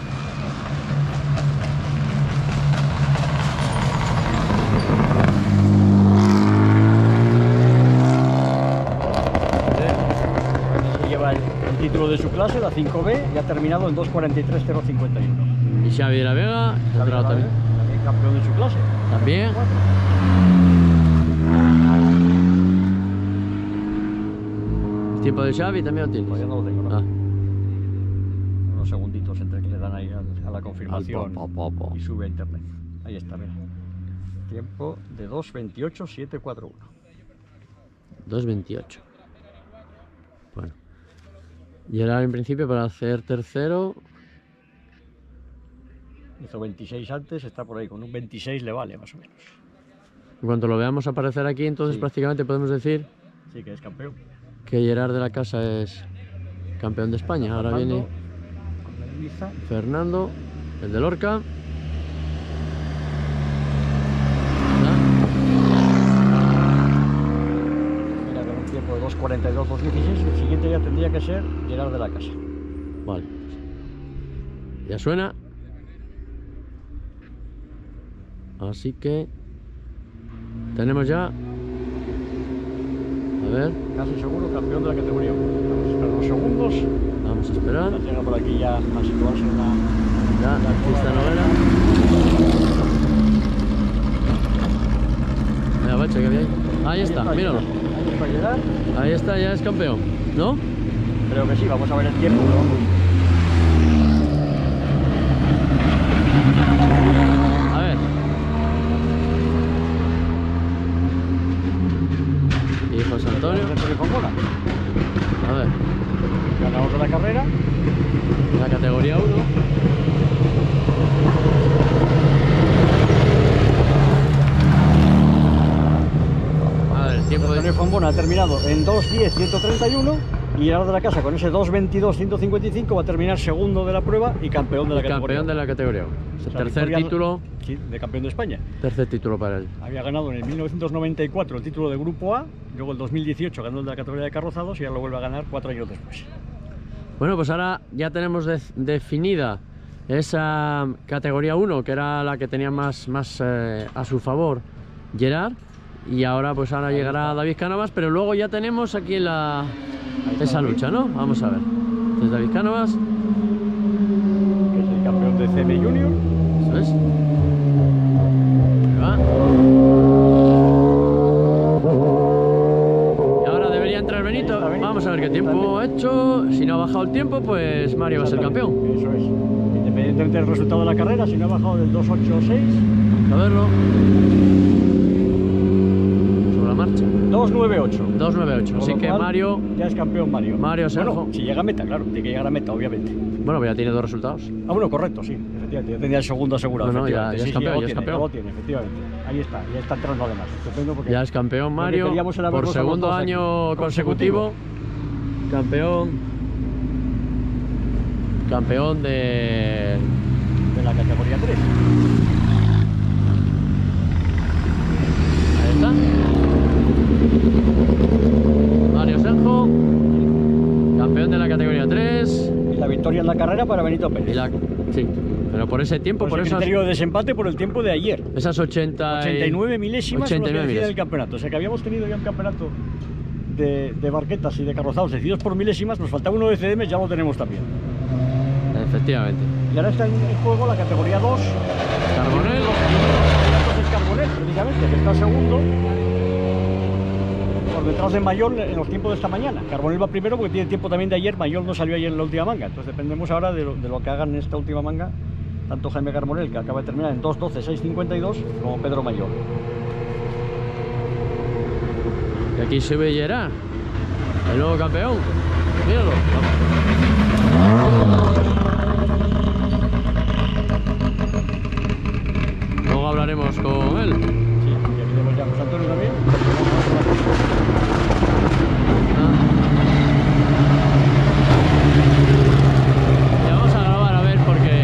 Se lleva el, el título de su clase, la cinco B, y ha terminado en dos cuarenta y tres cero cincuenta y uno. Y Xavi de la Vega. ha entrado también. También campeón de su clase. También. ¿El tiempo de Xavi también lo tienes? Todavía no lo tengo, ¿no? Ah. Unos segunditos entre que le dan ahí al- a la confirmación Al po, po, po. y sube a internet. Ahí está, mira. Tiempo de dos veintiocho siete cuatro uno. dos veintiocho. Bueno. Y ahora en principio para hacer tercero. Hizo veintiséis antes, está por ahí, con un veintiséis le vale más o menos. En cuanto lo veamos aparecer aquí, entonces Sí. prácticamente podemos decir Sí, que es campeón. que Gerard de la Casa es campeón de España. Ahora Fernando, viene con la Ibiza. Fernando, el de Lorca. Mira, con un tiempo de dos cuarenta y dos dos dieciséis, el siguiente ya tendría que ser Gerard de la Casa. Vale. Ya suena. Así que Tenemos ya... A ver... Casi seguro campeón de la categoría uno. Vamos a esperar unos segundos. Vamos a esperar. Llega por aquí ya a situarse en la... Ya, aquí está Noguera. Mira, bache, que había ahí. Ahí está, míralo. Ahí está, ya es campeón, ¿no? Creo que sí, vamos a ver el tiempo. A ver. Y José Antonio. A ver. Ganador de la carrera. La categoría uno. A ver, el tiempo Antonio de... Fombona ha terminado en dos diez ciento treinta y uno y el de la casa con ese dos veintidós ciento cincuenta y cinco va a terminar segundo de la prueba y campeón de la categoría. Campeón de la categoría uno. O sea, Tercer victoria, título. Sí, de campeón de España. Tercer título para él. Había ganado en el mil novecientos noventa y cuatro el título de Grupo A, luego el dos mil dieciocho ganó el de la categoría de carrozados y ahora lo vuelve a ganar cuatro años después. Bueno, pues ahora ya tenemos de, definida esa categoría uno, que era la que tenía más, más eh, a su favor Gerard, y ahora pues ahora llegará David Cánovas, pero luego ya tenemos aquí la, esa lucha, ¿no? Vamos a ver. Entonces David Cánovas, que es el campeón de C M Junior. Eso es. Ahí va. Y ahora debería entrar Benito. Vamos a ver qué tiempo ha hecho. Si no ha bajado el tiempo, pues Mario va a ser campeón. Eso es. Independientemente del resultado de la carrera, si no ha bajado del dos ocho seis. Vamos a verlo. Sobre la marcha. dos nueve ocho. dos nueve ocho. Así que Mario... Ya es campeón Mario. Mario Sergio. Bueno, si llega a meta, claro. Tiene que llegar a meta, obviamente. Bueno, ya tiene dos resultados. Ah, bueno, correcto, sí. Efectivamente. Ya tenía el segundo asegurado. No, no, ya, ya sí, es campeón, sí, ya, ya es tiene, campeón. ya lo tiene, efectivamente. Ahí está, ya está entrando además. Estupendo porque ya es campeón Mario por segundo año consecutivo. Campeón. Campeón de... de la categoría tres. Ahí está. Mario Senjo, campeón de la categoría tres. Y la victoria en la carrera para Benito Pérez. Y la... Sí, pero por ese tiempo, pues por el esas... criterio de desempate por el tiempo de ayer. Esas ochenta y... ochenta y nueve milésimas ochenta y nueve lo que decide milésimas. el campeonato. O sea que habíamos tenido ya un campeonato de, de barquetas y de carrozados decididos por milésimas, nos faltaba uno de C D M, ya lo tenemos también. Efectivamente. Y ahora está en juego la categoría dos. Carbonell. Es Carbonell, precisamente, que está segundo. Por detrás de Mayol en los tiempos de esta mañana. Carbonell va primero porque tiene tiempo también de ayer. Mayol no salió ayer en la última manga. Entonces dependemos ahora de lo, de lo que hagan en esta última manga. Tanto Jaime Carbonell, que acaba de terminar en dos doce seis cincuenta y dos, como Pedro Mayol. Y aquí sube Gerard, el nuevo campeón. Míralo. Luego hablaremos con él. Sí, y aquí tenemos ya a José Antonio también. Y vamos a grabar a ver porque...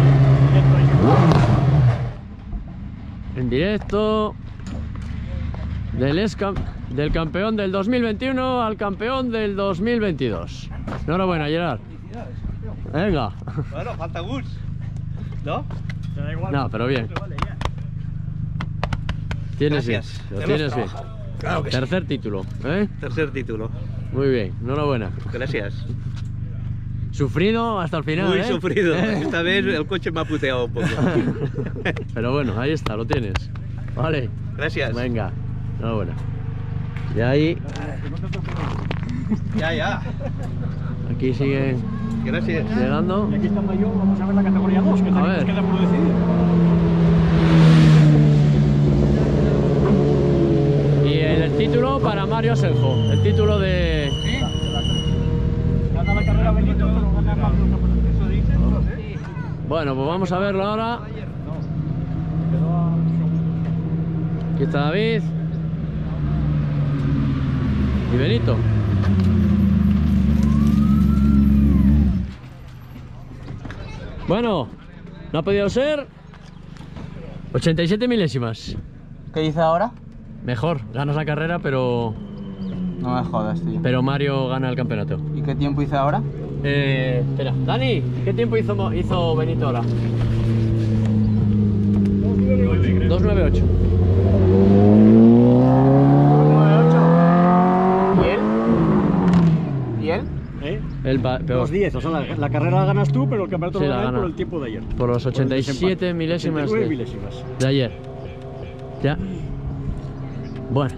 En directo del, escam... del campeón del dos mil veintiuno al campeón del dos mil veintidós. Enhorabuena, Gerard. Venga. Bueno, falta Gus, ¿no? No, pero bien. Tienes bien, Gracias. lo Hemos tienes bien. trabajado. Claro que Tercer sí. título, ¿eh? Tercer título. Muy bien, enhorabuena. Gracias. Sufrido hasta el final, Muy ¿eh? sufrido. Esta vez el coche me ha puteado un poco. Pero bueno, ahí está, lo tienes. Vale. Gracias. Venga, enhorabuena. Y ahí, Ya, ya. aquí siguen Gracias. llegando. Y aquí está Mayol, vamos a ver la categoría dos, que A tenemos ver. que dar por decidido. Y el título para Mario Asenjo, el título de... Gana la carrera Benito, pero gana Pablo. Eso dicen, no sé. Bueno, pues vamos a verlo ahora. Aquí está David. Y Benito. Bueno, no ha podido ser. ochenta y siete milésimas. ¿Qué dice ahora? Mejor, ganas la carrera, pero... No me jodas, tío. Pero Mario gana el campeonato. ¿Y qué tiempo hice ahora? Eh, espera, Dani, ¿qué tiempo hizo, hizo Benito ahora? dos nueve ocho. El pa- pero- dos diez, o sea, la, la carrera la ganas tú, pero el campeonato Sí, lo la ganas gana. por el tiempo de ayer. Por los Por el ochenta y siete desempate. milésimas ochenta y nueve de, milésimas. de ayer. Ya. Bueno.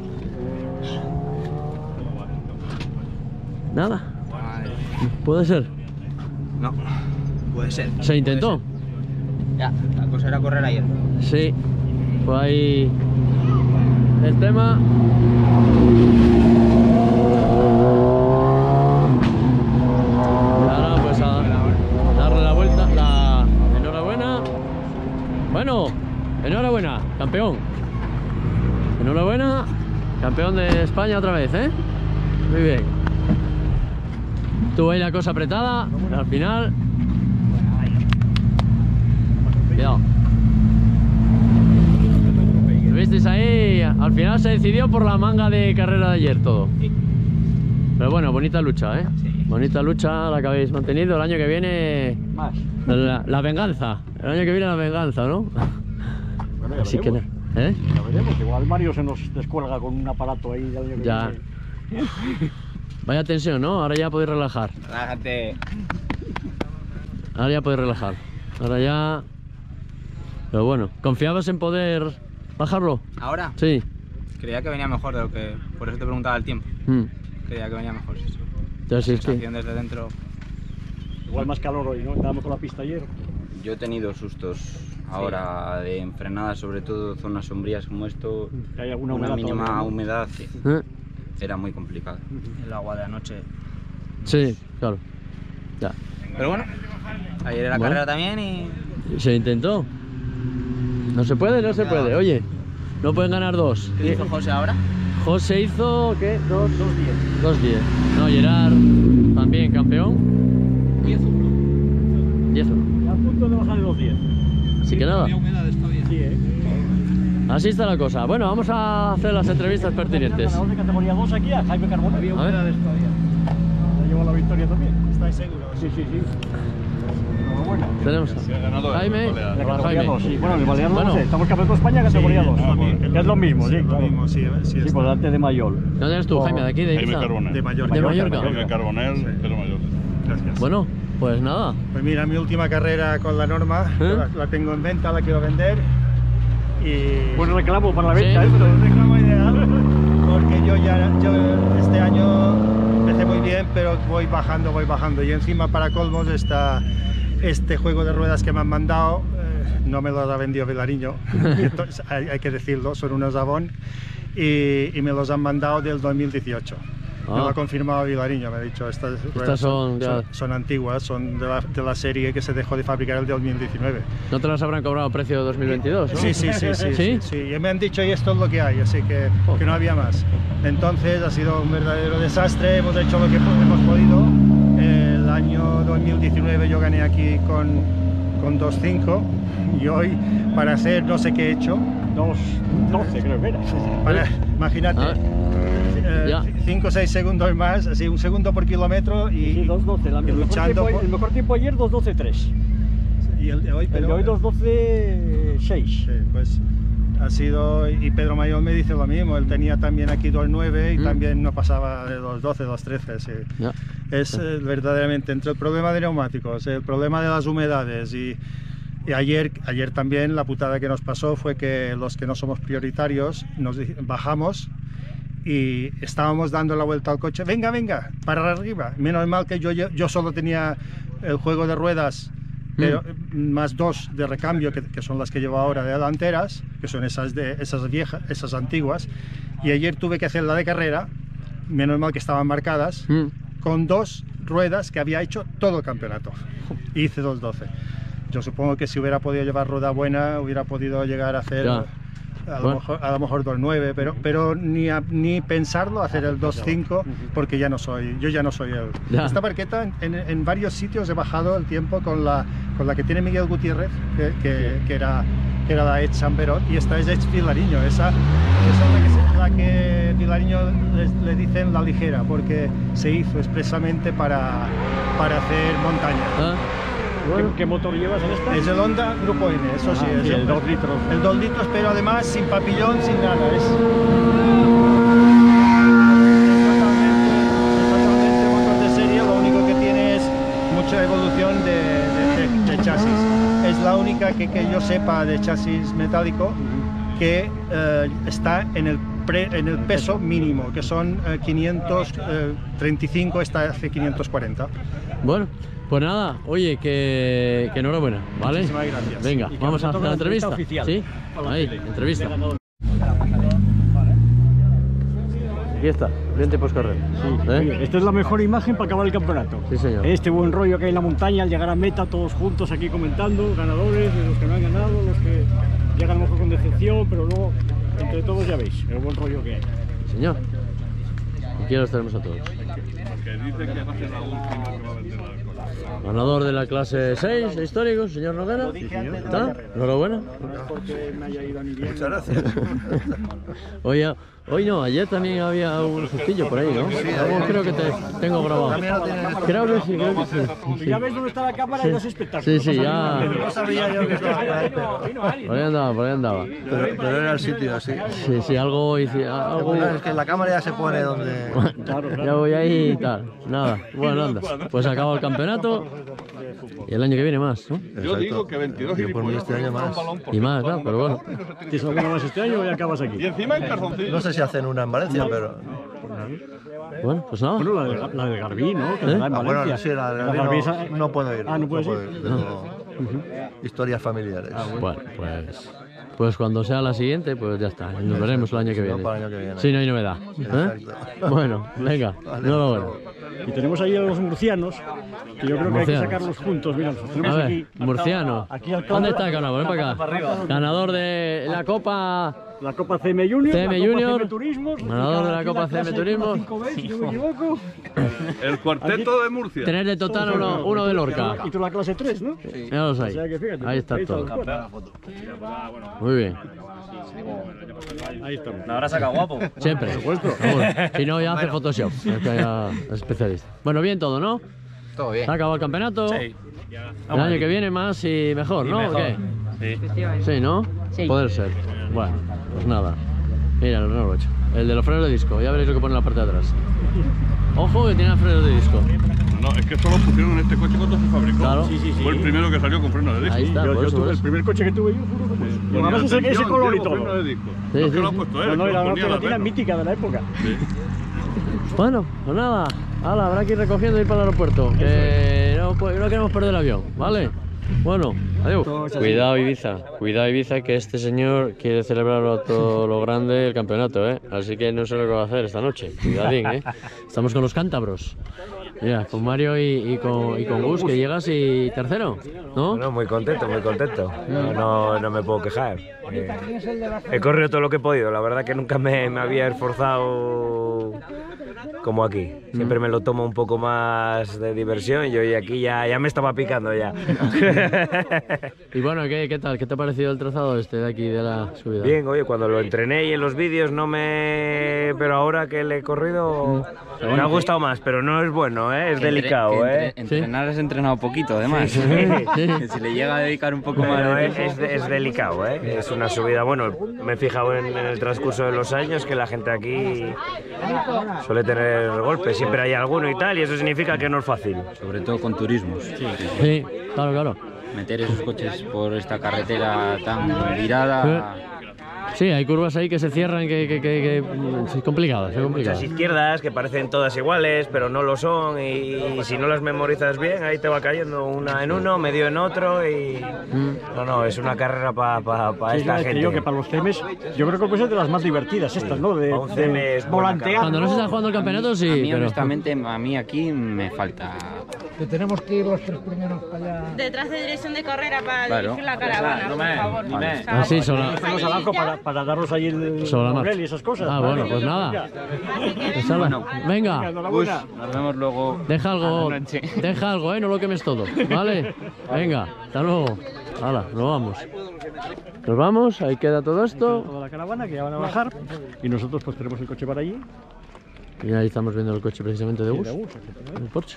Nada. ¿Puede ser? No, puede ser. ¿Se intentó? Ya, la cosa era correr ayer. Sí. Pues ahí el tema. Y ahora pues a darle la vuelta. La enhorabuena. Bueno, enhorabuena, campeón. Enhorabuena, campeón de España otra vez, ¿eh? Muy bien. Tuvo ahí la cosa apretada, pero al final. Cuidado. ¿Lo visteis ahí? Al final se decidió por la manga de carrera de ayer todo. Pero bueno, bonita lucha, ¿eh? Bonita lucha la que habéis mantenido. El año que viene. Más. La, la venganza. El año que viene la venganza, ¿no? Bueno, ya Así que veremos. nada. ¿Eh? Ya veremos, igual Mario se nos descuelga con un aparato ahí del año que Ya. viene. Vaya tensión, ¿no? Ahora ya podéis relajar. Relájate. Ahora ya podéis relajar. Ahora ya. Pero bueno, ¿confiabas en poder bajarlo? ¿Ahora? Sí. Creía que venía mejor de lo que... Por eso te preguntaba el tiempo. Mm. Creía que venía mejor. Sí. Entonces, sí, La sí. sensación desde dentro... Igual más calor hoy, ¿no? Estábamos con la pista ayer. Yo he tenido sustos ahora de en frenadas, sobre todo zonas sombrías como esto, Que hay alguna una humedad mínima todavía, ¿no? humedad, ¿Eh? era muy complicado. El agua de anoche. Sí, claro. Ya. Pero bueno, ayer era Bueno. carrera también y... Se intentó. No se puede, no se puede. Oye, no pueden ganar dos. ¿Qué hizo José ahora? José hizo, ¿qué? Dos, dos diez. Dos diez. No, Gerard también campeón. diez uno. diez uno. Ya a punto de bajar de los diez. Así que nada. Sí, ¿eh? Así está la cosa. Bueno, vamos a hacer las entrevistas pertinentes. Ganador de categoría dos aquí a Jaime Carbona. A ver. Se llevó la victoria también. ¿Estáis seguros? Sí, sí, sí. Enhorabuena. Tenemos a Jaime. De Hola, categoría Jaime. dos, sí. Bueno, en el Balear Bueno. no sé. Estamos campeón de España categoría dos. Que es lo mismo, sí. Lo claro. mismo, sí, sí, Sí, por delante de Mayol. ¿Dónde eres tú, Jaime? ¿De aquí? ¿De Jaime Ibiza? Carbonell. De Mallorca. ¿De Mallorca? Jaime Carbonell, pero Mallorca. Gracias. Bueno, pues nada. Pues mira, mi última carrera con la Norma, ¿Eh? la, la tengo en venta, la quiero vender. Y... Buen reclamo para la Sí. venta, ¿eh? Pero un reclamo ideal, porque yo ya yo este año empecé muy bien, pero voy bajando, voy bajando. Y encima, para colmos, está este juego de ruedas que me han mandado, eh, no me los ha vendido Vilariño, entonces, hay, hay que decirlo, son unos Avon, y, y me los han mandado del dos mil dieciocho. Me lo Ah. ha confirmado Vilariño, me ha dicho, estas, ruedas son, ya- son, son antiguas, son de la, de la serie que se dejó de fabricar el dos mil diecinueve. No te las habrán cobrado a precio de dos mil veintidós, ¿no? Sí, sí, sí, sí, ¿Sí? sí, sí. Y me han dicho, y esto es lo que hay, así que, que no había más. Entonces ha sido un verdadero desastre, hemos hecho lo que hemos podido. El año dos mil diecinueve yo gané aquí con, con dos cinco y hoy, para hacer no sé qué he hecho, dos doce creo que era. para, imagínate, Ah, ya. cinco o seis segundos más, así un segundo por kilómetro y, Sí, dos doce. La- y El mejor luchando. tiempo, por- el mejor tiempo ayer dos doce tres. y el de hoy, El pero, de hoy dos doce seis. Sí, pues ha sido, y Pedro Mayol me dice lo mismo, él tenía también aquí dos nueve y Mm. también no pasaba de dos doce, dos trece, sí. Ya. Es eh, verdaderamente entre el problema de neumáticos, el problema de las humedades y, y ayer, ayer también la putada que nos pasó fue que los que no somos prioritarios nos di- bajamos y estábamos dando la vuelta al coche, venga, venga, para arriba. Menos mal que yo, yo solo tenía el juego de ruedas, pero más dos de recambio, que, que son las que llevo ahora de delanteras, que son esas, de, esas viejas, esas antiguas, y ayer tuve que hacer la de carrera, menos mal que estaban marcadas, Mm. con dos ruedas que había hecho todo el campeonato. Hice dos doce. Yo supongo que si hubiera podido llevar rueda buena, hubiera podido llegar a hacer... Ya. A lo, Bueno. mejor, a lo mejor dos nueve, pero, pero ni, a- ni pensarlo hacer el dos cinco porque ya no soy, yo ya no soy él. Ya. Esta barqueta en, en- en varios sitios he bajado el tiempo con la, con la que tiene Miguel Gutiérrez, que, que, que era, que era la Edge Samberón, y esta es Edge Vilariño. Esa, esa es la que, se- la que Vilariño le, le dicen la ligera, porque se hizo expresamente para, para hacer montaña. Ah, ¿Qué, qué motor llevas en esta? Es el Honda Grupo N, eso sí, Ah, es sí, el dos litros. El dos litros, pero además sin papillón, sin nada. Es totalmente, totalmente motor de serie, lo único yo sepa de chasis metálico que eh, está en el, pre, en el peso mínimo, que son eh, quinientos treinta y cinco, esta hace quinientos cuarenta. Bueno, pues nada, oye, que, que enhorabuena, ¿vale? Muchísimas gracias. Venga, vamos a hacer la entrevista. oficial. ¿Sí? Ahí, entrevista. Aquí está, frente poscarrera. Sí. ¿Eh? Oye, esta es la mejor imagen para acabar el campeonato. Sí, señor. Este buen rollo que hay en la montaña al llegar a meta, todos juntos aquí comentando, ganadores, los que no han ganado, los que llegan a lo mejor con decepción, pero luego entre todos ya veis el buen rollo que hay. Señor, aquí los tenemos a todos. Que dicen que va a ser la última que va a vender la cosa. Ganador de la clase seis, histórico, señor Noguera. Sí, señor. ¿Está? Enhorabuena. Porque me haya ido a ni bien. Muchas gracias. Oye, hoy no, ayer también había un sustillo por ahí, ¿no? Algo creo que te tengo grabado. Creo que sí, creo que sí. Pues ya ves dónde está la cámara y los espectáculos. Sí, sí, ya. No sabía yo que estaba por ahí, pero... Por ahí andaba, por ahí andaba. Pero, pero era el sitio así. Sí, sí, algo... algo... Es que la cámara ya se pone donde... Ya voy ahí y tal. Nada, bueno, anda. Pues acaba el campeonato y el año que viene más, ¿no? Yo digo que veintidós Yo por mí este año más. Y más, claro, pero bueno. ¿Tienes alguna más este año o ya acabas aquí? Y encima en calzoncillos. No sé si hacen una en Valencia, pero... Bueno, pues nada. Bueno, la de, la de Garbí, ¿no? Que ¿Eh? está en Ah, Valencia. bueno, sí, la de La Garbí Garbí no, esa- no puedo ir. Ah, no puedes ir. Tengo historias familiares. Bueno, pues... Pues cuando sea la siguiente, pues ya está. Nos veremos el año que Si no, viene. para el año que viene. Sí, no hay novedad. ¿Eh? Exacto. Bueno, venga, enhorabuena. Y tenemos ahí a los murcianos, que yo creo que hay que Murcianos. sacarlos juntos. Mira, los tenemos A ver, aquí. murciano. Aquí al ¿Dónde cabo. está el ganador? Ven para acá. Ganador de la Copa... La Copa C M Junior, C M la Copa Junior, C M Turismos, ganador de la aquí Copa C M clase Turismos. cinco B, si no me equivoco. El cuarteto de Murcia. Tener de total uno, uno de Lorca. Y tú la clase tres, ¿no? Ya los hay. O sea que fíjate, Ahí está ahí todo. está la Muy bien. Ahí estamos. ¿La habrá sacado guapo? Siempre. Por supuesto. Seguro. Si no, ya hace Photoshop. Es que ya es especialista. Bueno, bien todo, ¿no? Todo bien. Se ha acabado el campeonato. Sí. El año que viene más y mejor, ¿no? ¿O qué? Sí. Sí, ¿no? Sí. Poder ser. Bueno, pues nada. Mira, no lo he hecho. El de los frenos de disco. Ya veréis lo que pone en la parte de atrás. Ojo que tiene frenos de disco. No, es que solo pusieron en este coche cuando se fabricó. Claro. Sí, sí, sí. Fue el primero que salió con freno de disco. Ahí está, Yo, por yo eso, tuve por el eso. primer coche que tuve yo, juro que pues. Y además ese, ese color y todo. De disco. Sí, No es sí, que lo sí. han puesto él, No, no, es que era lo una ponía la pegatina freno. mítica de la época. Bueno, pues nada. Hala, habrá que ir recogiendo y ir para el aeropuerto. Que no, pues, no queremos perder el avión, ¿vale? Bueno, adiós. Cuidado Ibiza, cuidado Ibiza, que este señor quiere celebrarlo todo lo grande el campeonato, ¿eh? Así que no sé lo que va a hacer esta noche. Cuidadín, ¿eh? Estamos con los cántabros. Mira, con Mario y, y con, y con Gus, que llegas y tercero, ¿no? Bueno, muy contento, muy contento. No, no, no me puedo quejar. Eh, he corrido todo lo que he podido. La verdad que nunca me, me había esforzado como aquí. Siempre me lo tomo un poco más de diversión y hoy aquí ya, ya me estaba picando ya. Y bueno, ¿qué, ¿qué tal? ¿Qué te ha parecido el trazado este de aquí de la subida? Bien, oye, cuando lo entrené y en los vídeos no me... Pero ahora que le he corrido me ha gustado más, pero no es bueno, ¿eh? Es Que entre- delicado, que entre- ¿eh? Entrenar has entrenado poquito, además. Sí, sí. Que si le llega a dedicar un poco Pero más de es, es, es delicado, ¿eh? Es una subida, bueno, me he fijado en, en el transcurso de los años que la gente aquí suele tener golpes, siempre hay alguno y tal, y eso significa que no es fácil. Sobre todo con turismos. Sí, claro, claro. Meter esos coches por esta carretera tan virada. Sí, hay curvas ahí que se cierran, que, que, que, que es complicado, es complicado. Muchas izquierdas que parecen todas iguales, pero no lo son, y, y si no las memorizas bien, ahí te va cayendo una en uno, medio en otro, y... No, no, es una carrera para pa, pa Sí, esta es que gente. yo que para los C M S, yo creo que puede ser de las más divertidas estas, ¿no? De, un C M de es buena volantear. Cuando no se está jugando el campeonato, sí, A mí, pero... honestamente, a mí aquí me falta. Que tenemos que ir los tres primeros para allá. Detrás de dirección de carrera para Claro. dirigir la caravana, por favor. Vale. Ah, sí, sola... Hacemos abajo para, para darnos ahí el Sobre la papel marcha. y esas cosas. Ah, ¿vale? bueno, pues nada. Pues ala, Bueno. venga, Enhorabuena. Nos vemos luego. deja algo, a la noche. deja algo, ¿eh? No lo quemes todo, ¿vale? Venga, hasta luego. Hala, nos vamos. Nos vamos, ahí queda todo esto. Toda la caravana que ya van a bajar y nosotros pues tenemos el coche para allí. Y ahí estamos viendo el coche precisamente de Sí, Gus, de Gus, efectivamente. el Porsche.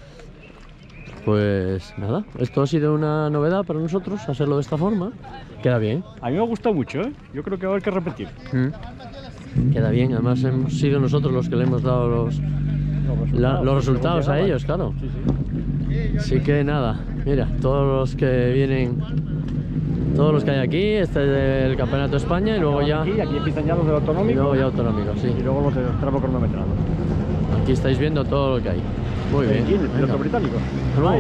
Pues nada, esto ha sido una novedad para nosotros, hacerlo de esta forma. Queda bien. A mí me ha gustado mucho, ¿eh? Yo creo que va a haber que repetir. Mm. Queda bien, además hemos sido nosotros los que le hemos dado los, la- los resultados a ellos, claro. Sí, sí. Así que nada, mira, todos los que vienen todos los que hay aquí. Este es el Campeonato de España y luego ya... Aquí, aquí empiezan ya los del autonómico. Y luego ya autonómicos, sí. Y luego los del tramo cronometrado. Aquí estáis viendo todo lo que hay. Muy bien. ¿Quién? El piloto Venga. británico. Hasta luego.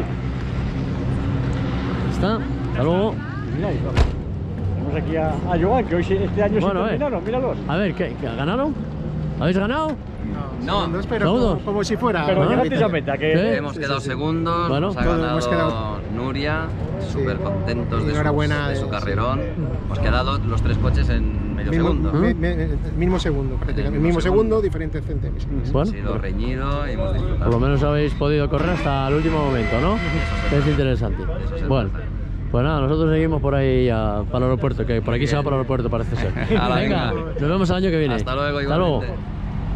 Está. Hasta luego. Mira, ahí está. Tenemos aquí a, a Joan, que hoy se- este año Bueno, se eh. terminaron, míralos. A ver, ¿qué, qué, ¿ganaron? ¿Habéis ganado? No, pero como- como si fuera. Pero Ah, llegasteis a meta, que... ¿qué? Hemos quedado segundos, Bueno. nos ha Todos ganado hemos quedado... Nuria, súper contentos de su, enhorabuena, de su eh, carrerón. Hemos quedado los tres coches en medio Mismo, segundo. mi- mi- el mismo segundo, prácticamente. El mismo segundo, diferentes centésimas. Bueno, ha sido reñido y hemos por disfrutado. lo menos habéis podido correr hasta el último momento, ¿no? Que es interesante. Bueno, pues nada, nosotros seguimos por ahí a- para el aeropuerto, que por aquí se va para el aeropuerto, parece ser. Hala, Venga, venga. nos vemos el año que viene. Hasta luego, Hasta luego. igualmente.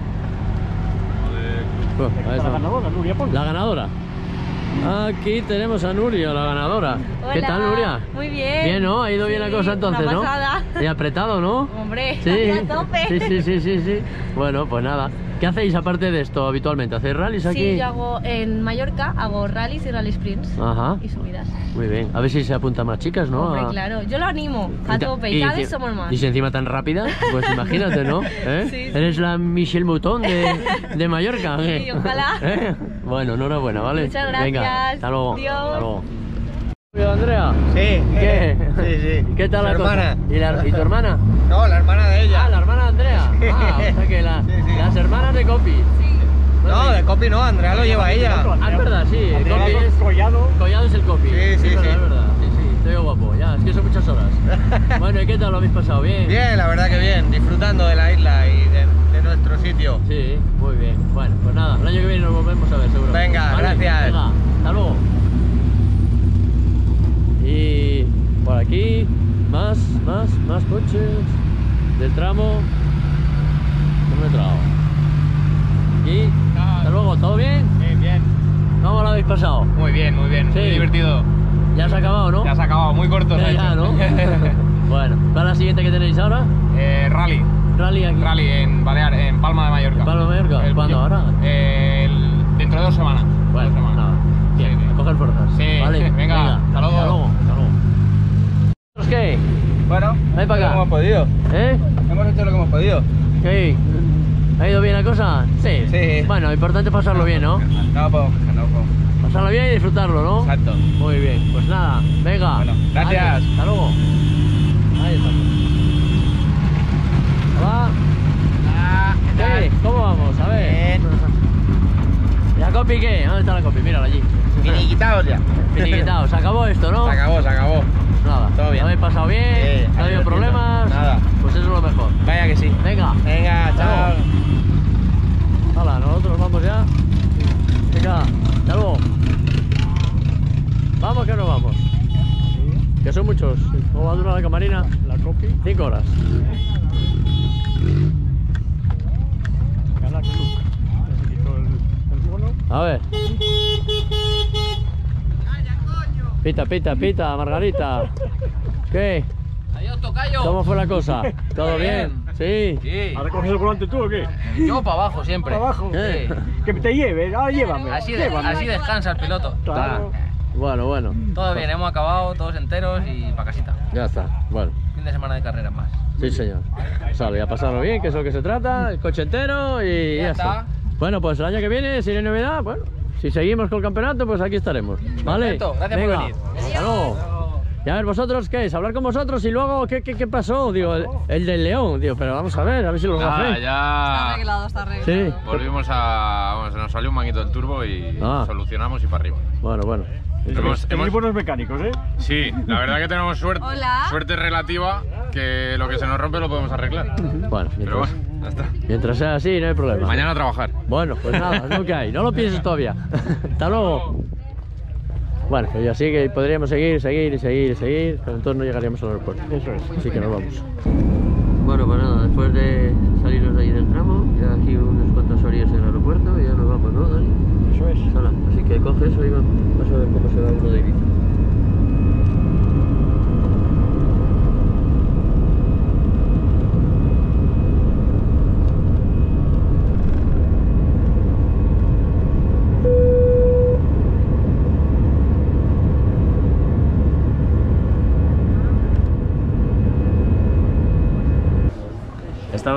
Bueno, ahí La está. ganadora, Nuria Pons. La ganadora. Aquí tenemos a Nuria, la ganadora. ¿Qué Hola, tal, Nuria? muy bien. Bien, ¿no? Ha ido bien Sí, la cosa entonces, una ¿no? pasada. Y apretado, ¿no? Hombre, Sí, a tope. sí, sí, sí, sí, sí. Bueno, pues nada. ¿Qué hacéis aparte de esto habitualmente? ¿Hacéis rallies aquí? Sí, yo hago en Mallorca, hago rallies y rally sprints Ajá. y subidas. Muy bien. A ver si se apuntan más chicas, ¿no? Hombre, A- claro, yo lo animo a Y ta- tope y y cada enci- vez somos más. Y si encima tan rápida, pues imagínate, ¿no? ¿Eh? Sí, sí. Eres la Michelle Mouton de, de Mallorca. ¿o qué? Sí, ojalá. ¿Eh? Bueno, enhorabuena, ¿vale? Muchas gracias. Venga, hasta luego. Adiós. Hasta luego. Oye, Andrea. Sí. ¿Qué? Sí, sí. ¿Qué tal Su la cosa? hermana. ¿Y, la- y tu hermana? No, la hermana de ella. Ah, la hermana de Andrea. Ah, o sea que la- las hermanas de Copi. No, de Copi no, Andrea lo lleva ella. Ah, es verdad, sí. El Andrea Copi es... Collado. Collado es el Copi. Sí, sí, es verdad, sí. es verdad. Sí, sí, estoy guapo. Ya, es que son muchas horas. Bueno, ¿y qué tal lo habéis pasado? ¿Bien? Bien, la verdad que bien, disfrutando de la isla y de, de nuestro sitio. Sí, muy bien. Bueno, pues nada, el año que viene nos volvemos a ver, seguro. Venga, gracias. Venga, hasta luego. Y por aquí, más, más, más coches del tramo cronometrado. Aquí, hasta luego, ¿todo bien? Bien, bien. ¿Cómo lo habéis pasado? Muy bien, muy bien. Sí. Muy divertido. Ya se ha acabado, ¿no? Ya se ha acabado, muy corto. se Ya, ha ya, hecho. ¿no? Bueno, ¿cuál es la siguiente que tenéis ahora? Eh, rally. Rally aquí. Rally en Balear, en Palma de Mallorca. ¿En Palma de Mallorca? El- ¿Cuándo ahora? el- dentro de dos semanas. Bueno, Dos semanas. nada. Bien, a coger fuerzas. Sí, Vale, venga, hasta luego. Hasta luego. Hasta luego. ¿Qué? Bueno, Ven para acá. hemos podido. ¿Eh? Hemos hecho lo que hemos podido. ¿Qué? ¿Ha ido bien la cosa? Sí. Sí. Bueno, lo importante es pasarlo bien, ¿no? No podemos quejar, no podemos. Pasarlo bien y disfrutarlo, ¿no? Exacto. Muy bien. Pues nada, venga. Bueno, gracias. Adiós, hasta luego. Ahí estamos. Hola. ¿Qué? ¿Cómo vamos? A ver. ¿Y la copi qué? ¿Dónde está la copi? Mírala allí. Finiquitados ya. Finiquitado. Se acabó esto, ¿no? Se acabó, se acabó. Nada. Todo bien. ¿Lo habéis pasado bien? Sí, ¿No ha habido divertido. problemas? Nada. Pues eso es lo mejor. Vaya que sí. Venga. Venga, Hasta chao. luego. Hola, nosotros vamos ya. Venga, hasta luego. Vamos que no vamos. Que son muchos. ¿Cómo va a durar la camarina? La Copi. Cinco horas. Galaxy. Se quitó el, el bono. A ver. Pita, pita, pita, Margarita. ¿Qué? Adiós, tocayo. ¿Cómo fue la cosa? ¿Todo bien? Sí. Sí. ¿Has recogido el volante tú o qué? Yo para abajo siempre. ¿Para abajo? ¿Eh? Que te lleve, ah, llévame. Así, de- llévame. así descansa el piloto. Claro. Bueno, bueno. Todo bien, hemos acabado, todos enteros y para casita. Ya está. Bueno. Fin de semana de carreras más. Sí, señor. Sale, a pasarlo bien, que es lo que se trata, el coche entero y ya, Ya está. está. Bueno, pues el año que viene, si no hay novedad, bueno, si seguimos con el campeonato, pues aquí estaremos. ¿Vale? Perfecto, gracias por Venga, venir. hasta luego. Y a ver, vosotros, ¿qué es? Hablar con vosotros y luego, ¿qué, qué, qué pasó? Digo, el, el del León. Digo, pero vamos a ver, a ver si lo Nada, gafé. ya arreglado, está arreglado. Sí. volvimos a... Bueno, se nos salió un manguito del turbo y Ah. solucionamos y para arriba. Bueno, bueno. Hemos- Tenéis hemos- buenos mecánicos, ¿eh? Sí, la verdad que tenemos suerte, Hola. suerte relativa, que lo que se nos rompe lo podemos arreglar. Bueno, Pero mientras, bueno, ya está. mientras sea así, no hay problema. Mañana a trabajar. Bueno, pues nada, es lo que hay. No lo pienses todavía. Hasta luego. Bueno, pues ya sigue y podríamos seguir, seguir y seguir y seguir, pero entonces no llegaríamos al aeropuerto. Eso es. Así que nos vamos. Bueno, pues nada, después de salirnos de ahí del tramo, ya aquí unas cuantas horas en el aeropuerto y ya nos vamos, ¿no, Dani? Eso es. Hala, así que coge eso y vas a ver cómo se va uno de Ibiza.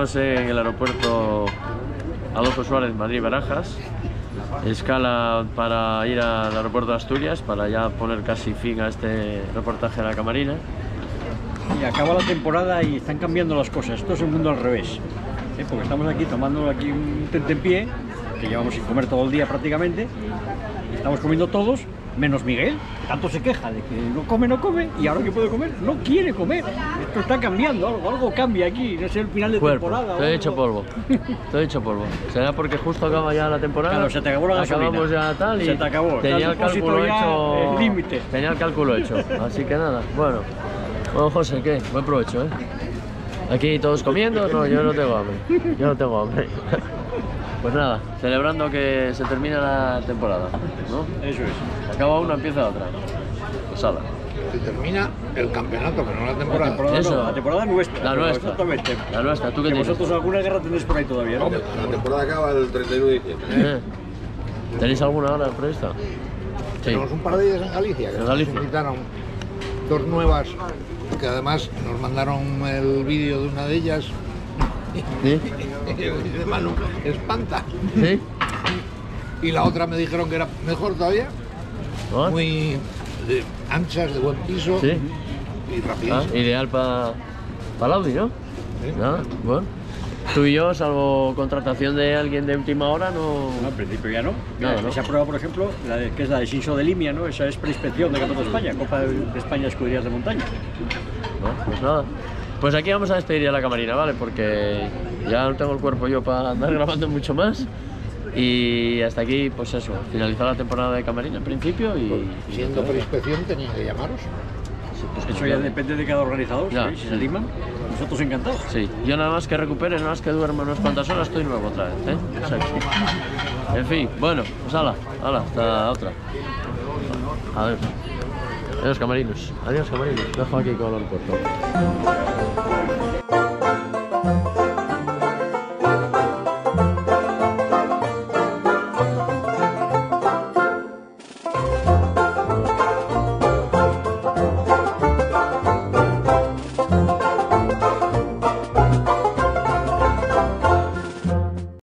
Estamos en el aeropuerto Adolfo Suárez, Madrid-Barajas. Escala para ir al aeropuerto de Asturias, para ya poner casi fin a este reportaje de la Camarina. Y acaba la temporada y están cambiando las cosas. Esto es el mundo al revés. ¿Eh? Porque estamos aquí tomando aquí un tentempié, que llevamos sin comer todo el día prácticamente. Y estamos comiendo todos, menos Miguel, que tanto se queja de que no come, no come, y ahora que puede comer, no quiere comer. Esto está cambiando, algo, algo cambia aquí, no sé, el final de Cuerpo. temporada. Estoy hecho polvo, estoy hecho polvo. Será porque justo acaba ya la temporada. Claro, se te acabó la gasolina. Acabamos ya tal y se te acabó. tenía el cálculo ya hecho. El límite. Tenía el cálculo hecho, así que nada, bueno. Bueno, José, ¿qué? Buen provecho, ¿eh? Aquí todos comiendo, no, yo no tengo hambre, yo no tengo hambre. Pues nada, celebrando que se termina la temporada, ¿no? Eso es. Acaba una, empieza otra. Pues ala. Se termina el campeonato, pero no la temporada. La temporada, Eso. no, la temporada nuestra. La nuestra. Exactamente. La nuestra, ¿tú qué Que tienes? vosotros alguna guerra tenéis por ahí todavía, ¿no? La temporada acaba el treinta y uno de diciembre. Eh. ¿Tenéis alguna hora prevista? Sí. Tenemos un par de días en Galicia, que En nos Galicia. invitaron dos nuevas, que además nos mandaron el vídeo de una de ellas. ¿Sí? Y dice, Manu, espanta. ¿Sí? Y la otra me dijeron que era mejor todavía, ¿Ah? muy de anchas, de buen piso ¿Sí? y Ah, rapidísimo. ideal para pa el Audi, ¿no? Sí. Nada, bueno. Tú y yo, salvo contratación de alguien de última hora, no... No, al principio ya no. Nada, Mira, ¿no? Esa prueba, por ejemplo, la de, que es la de Shinso de Limia, ¿no? Esa es preinspección de Campeonato de España, Copa de España de Escuderías de Montaña. No, pues nada. Pues aquí vamos a despedir ya la Camarina, ¿vale? Porque ya no tengo el cuerpo yo para andar grabando mucho más. Y hasta aquí, pues eso, finalizar la temporada de Camarina en principio y... Siendo preinspección tenían que llamaros. Pues Eso ya depende de cada organizador, Ya, ¿sí? Si sí. se animan, nosotros encantados. Sí, yo nada más que recupere, nada más que duerma unas cuantas horas, estoy nuevo otra vez, ¿eh? O sea que- En fin, bueno, pues ala, ala, hasta otra. Adiós. Adiós, camarinos. Adiós, camarinos. Dejo aquí con el aeropuerto.